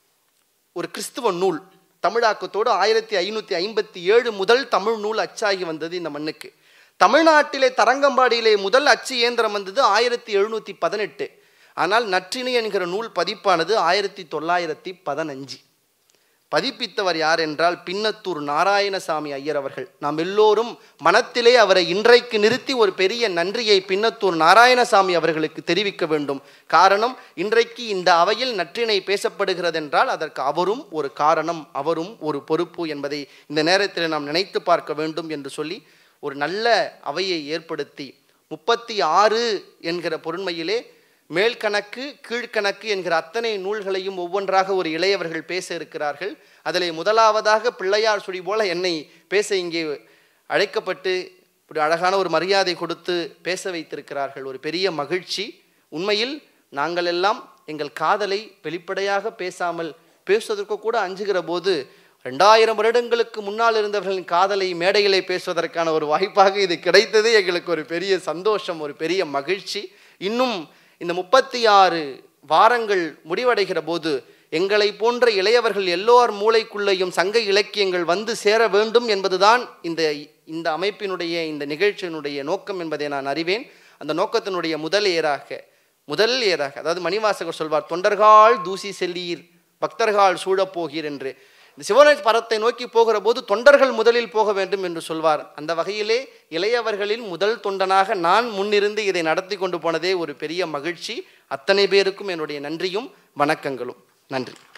ஒரு கிறிஸ்துவ நூல் தமிழாக்கத்தோடு ஆயிரத்தி ஐநூற்றி ஐம்பத்தி ஏழு முதல் தமிழ் நூல் அச்சாகி வந்தது இந்த மண்ணுக்கு. தமிழ்நாட்டிலே தரங்கம்பாடியிலே முதல் அச்சு இயந்திரம் வந்தது ஆயிரத்தி எழுநூற்றி பதினெட்டு. ஆனால் நற்றிணை என்கிற நூல் பதிப்பானது ஆயிரத்தி தொள்ளாயிரத்தி பதினஞ்சு. பதிப்பித்தவர் யார் என்றால் பின்னத்தூர் நாராயணசாமி ஐயர் அவர்கள். நாம் எல்லோரும் மனத்திலே அவரை இன்றைக்கு நிறுத்தி ஒரு பெரிய நன்றியை பின்னத்தூர் நாராயணசாமி அவர்களுக்கு தெரிவிக்க வேண்டும். காரணம், இன்றைக்கு இந்த அவையில் நற்றிணை பேசப்படுகிறது என்றால் அதற்கு அவரும் ஒரு காரணம், அவரும் ஒரு பொறுப்பு என்பதை இந்த நேரத்தில் நாம் நினைத்து பார்க்க வேண்டும் என்று சொல்லி ஒரு நல்ல அவையை ஏற்படுத்தி முப்பத்தி ஆறு என்கிற பொருண்மையிலே மேல்கணக்கு கீழ்கணக்கு என்கிற அத்தனை நூல்களையும் ஒவ்வொன்றாக ஒரு இளையவர்கள் பேச இருக்கிறார்கள். அதில் முதலாவதாக பிள்ளையார் சுழி போல என்னை பேச இங்கே அழைக்கப்பட்டு இப்படி அழகான ஒரு மரியாதை கொடுத்து பேச வைத்திருக்கிறார்கள். ஒரு பெரிய மகிழ்ச்சி. உண்மையில் நாங்கள் எல்லாம் எங்கள் காதலை வெளிப்படையாக பேசாமல் பேசுவதற்கு கூட அஞ்சுகிற போது ரெண்டாயிரம் வருடங்களுக்கு முன்னால் இருந்தவர்களின் காதலை மேடையிலே பேசுவதற்கான ஒரு வாய்ப்பாக இது கிடைத்தது. எங்களுக்கு ஒரு பெரிய சந்தோஷம், ஒரு பெரிய மகிழ்ச்சி. இன்னும் இந்த முப்பத்தி ஆறு வாரங்கள் முடிவடைகிற போது எங்களை போன்ற இளையவர்கள் எல்லோர் மூளைக்குள்ளேயும் சங்க இலக்கியங்கள் வந்து சேர வேண்டும் என்பதுதான் இந்த இந்த அமைப்பினுடைய இந்த நிகழ்ச்சியினுடைய நோக்கம் என்பதை நான் அறிவேன். அந்த நோக்கத்தினுடைய முதல் ஏராக முதல் ஏராக அதாவது மணிவாசகர் சொல்வார், தொண்டர்கள் தூசி செல்லீர் பக்தர்கள் சூழப்போகீர் என்று. இந்த சிவனை பரத்தை நோக்கி போகிற போது தொண்டர்கள் முதலில் போக வேண்டும் என்று சொல்வார். அந்த வகையிலே இளையவர்களில் முதல் தொண்டனாக நான் முன்னிருந்து இதை நடத்தி கொண்டு போனதே ஒரு பெரிய மகிழ்ச்சி. அத்தனை பேருக்கும் என்னுடைய நன்றியும் வணக்கங்களும். நன்றி.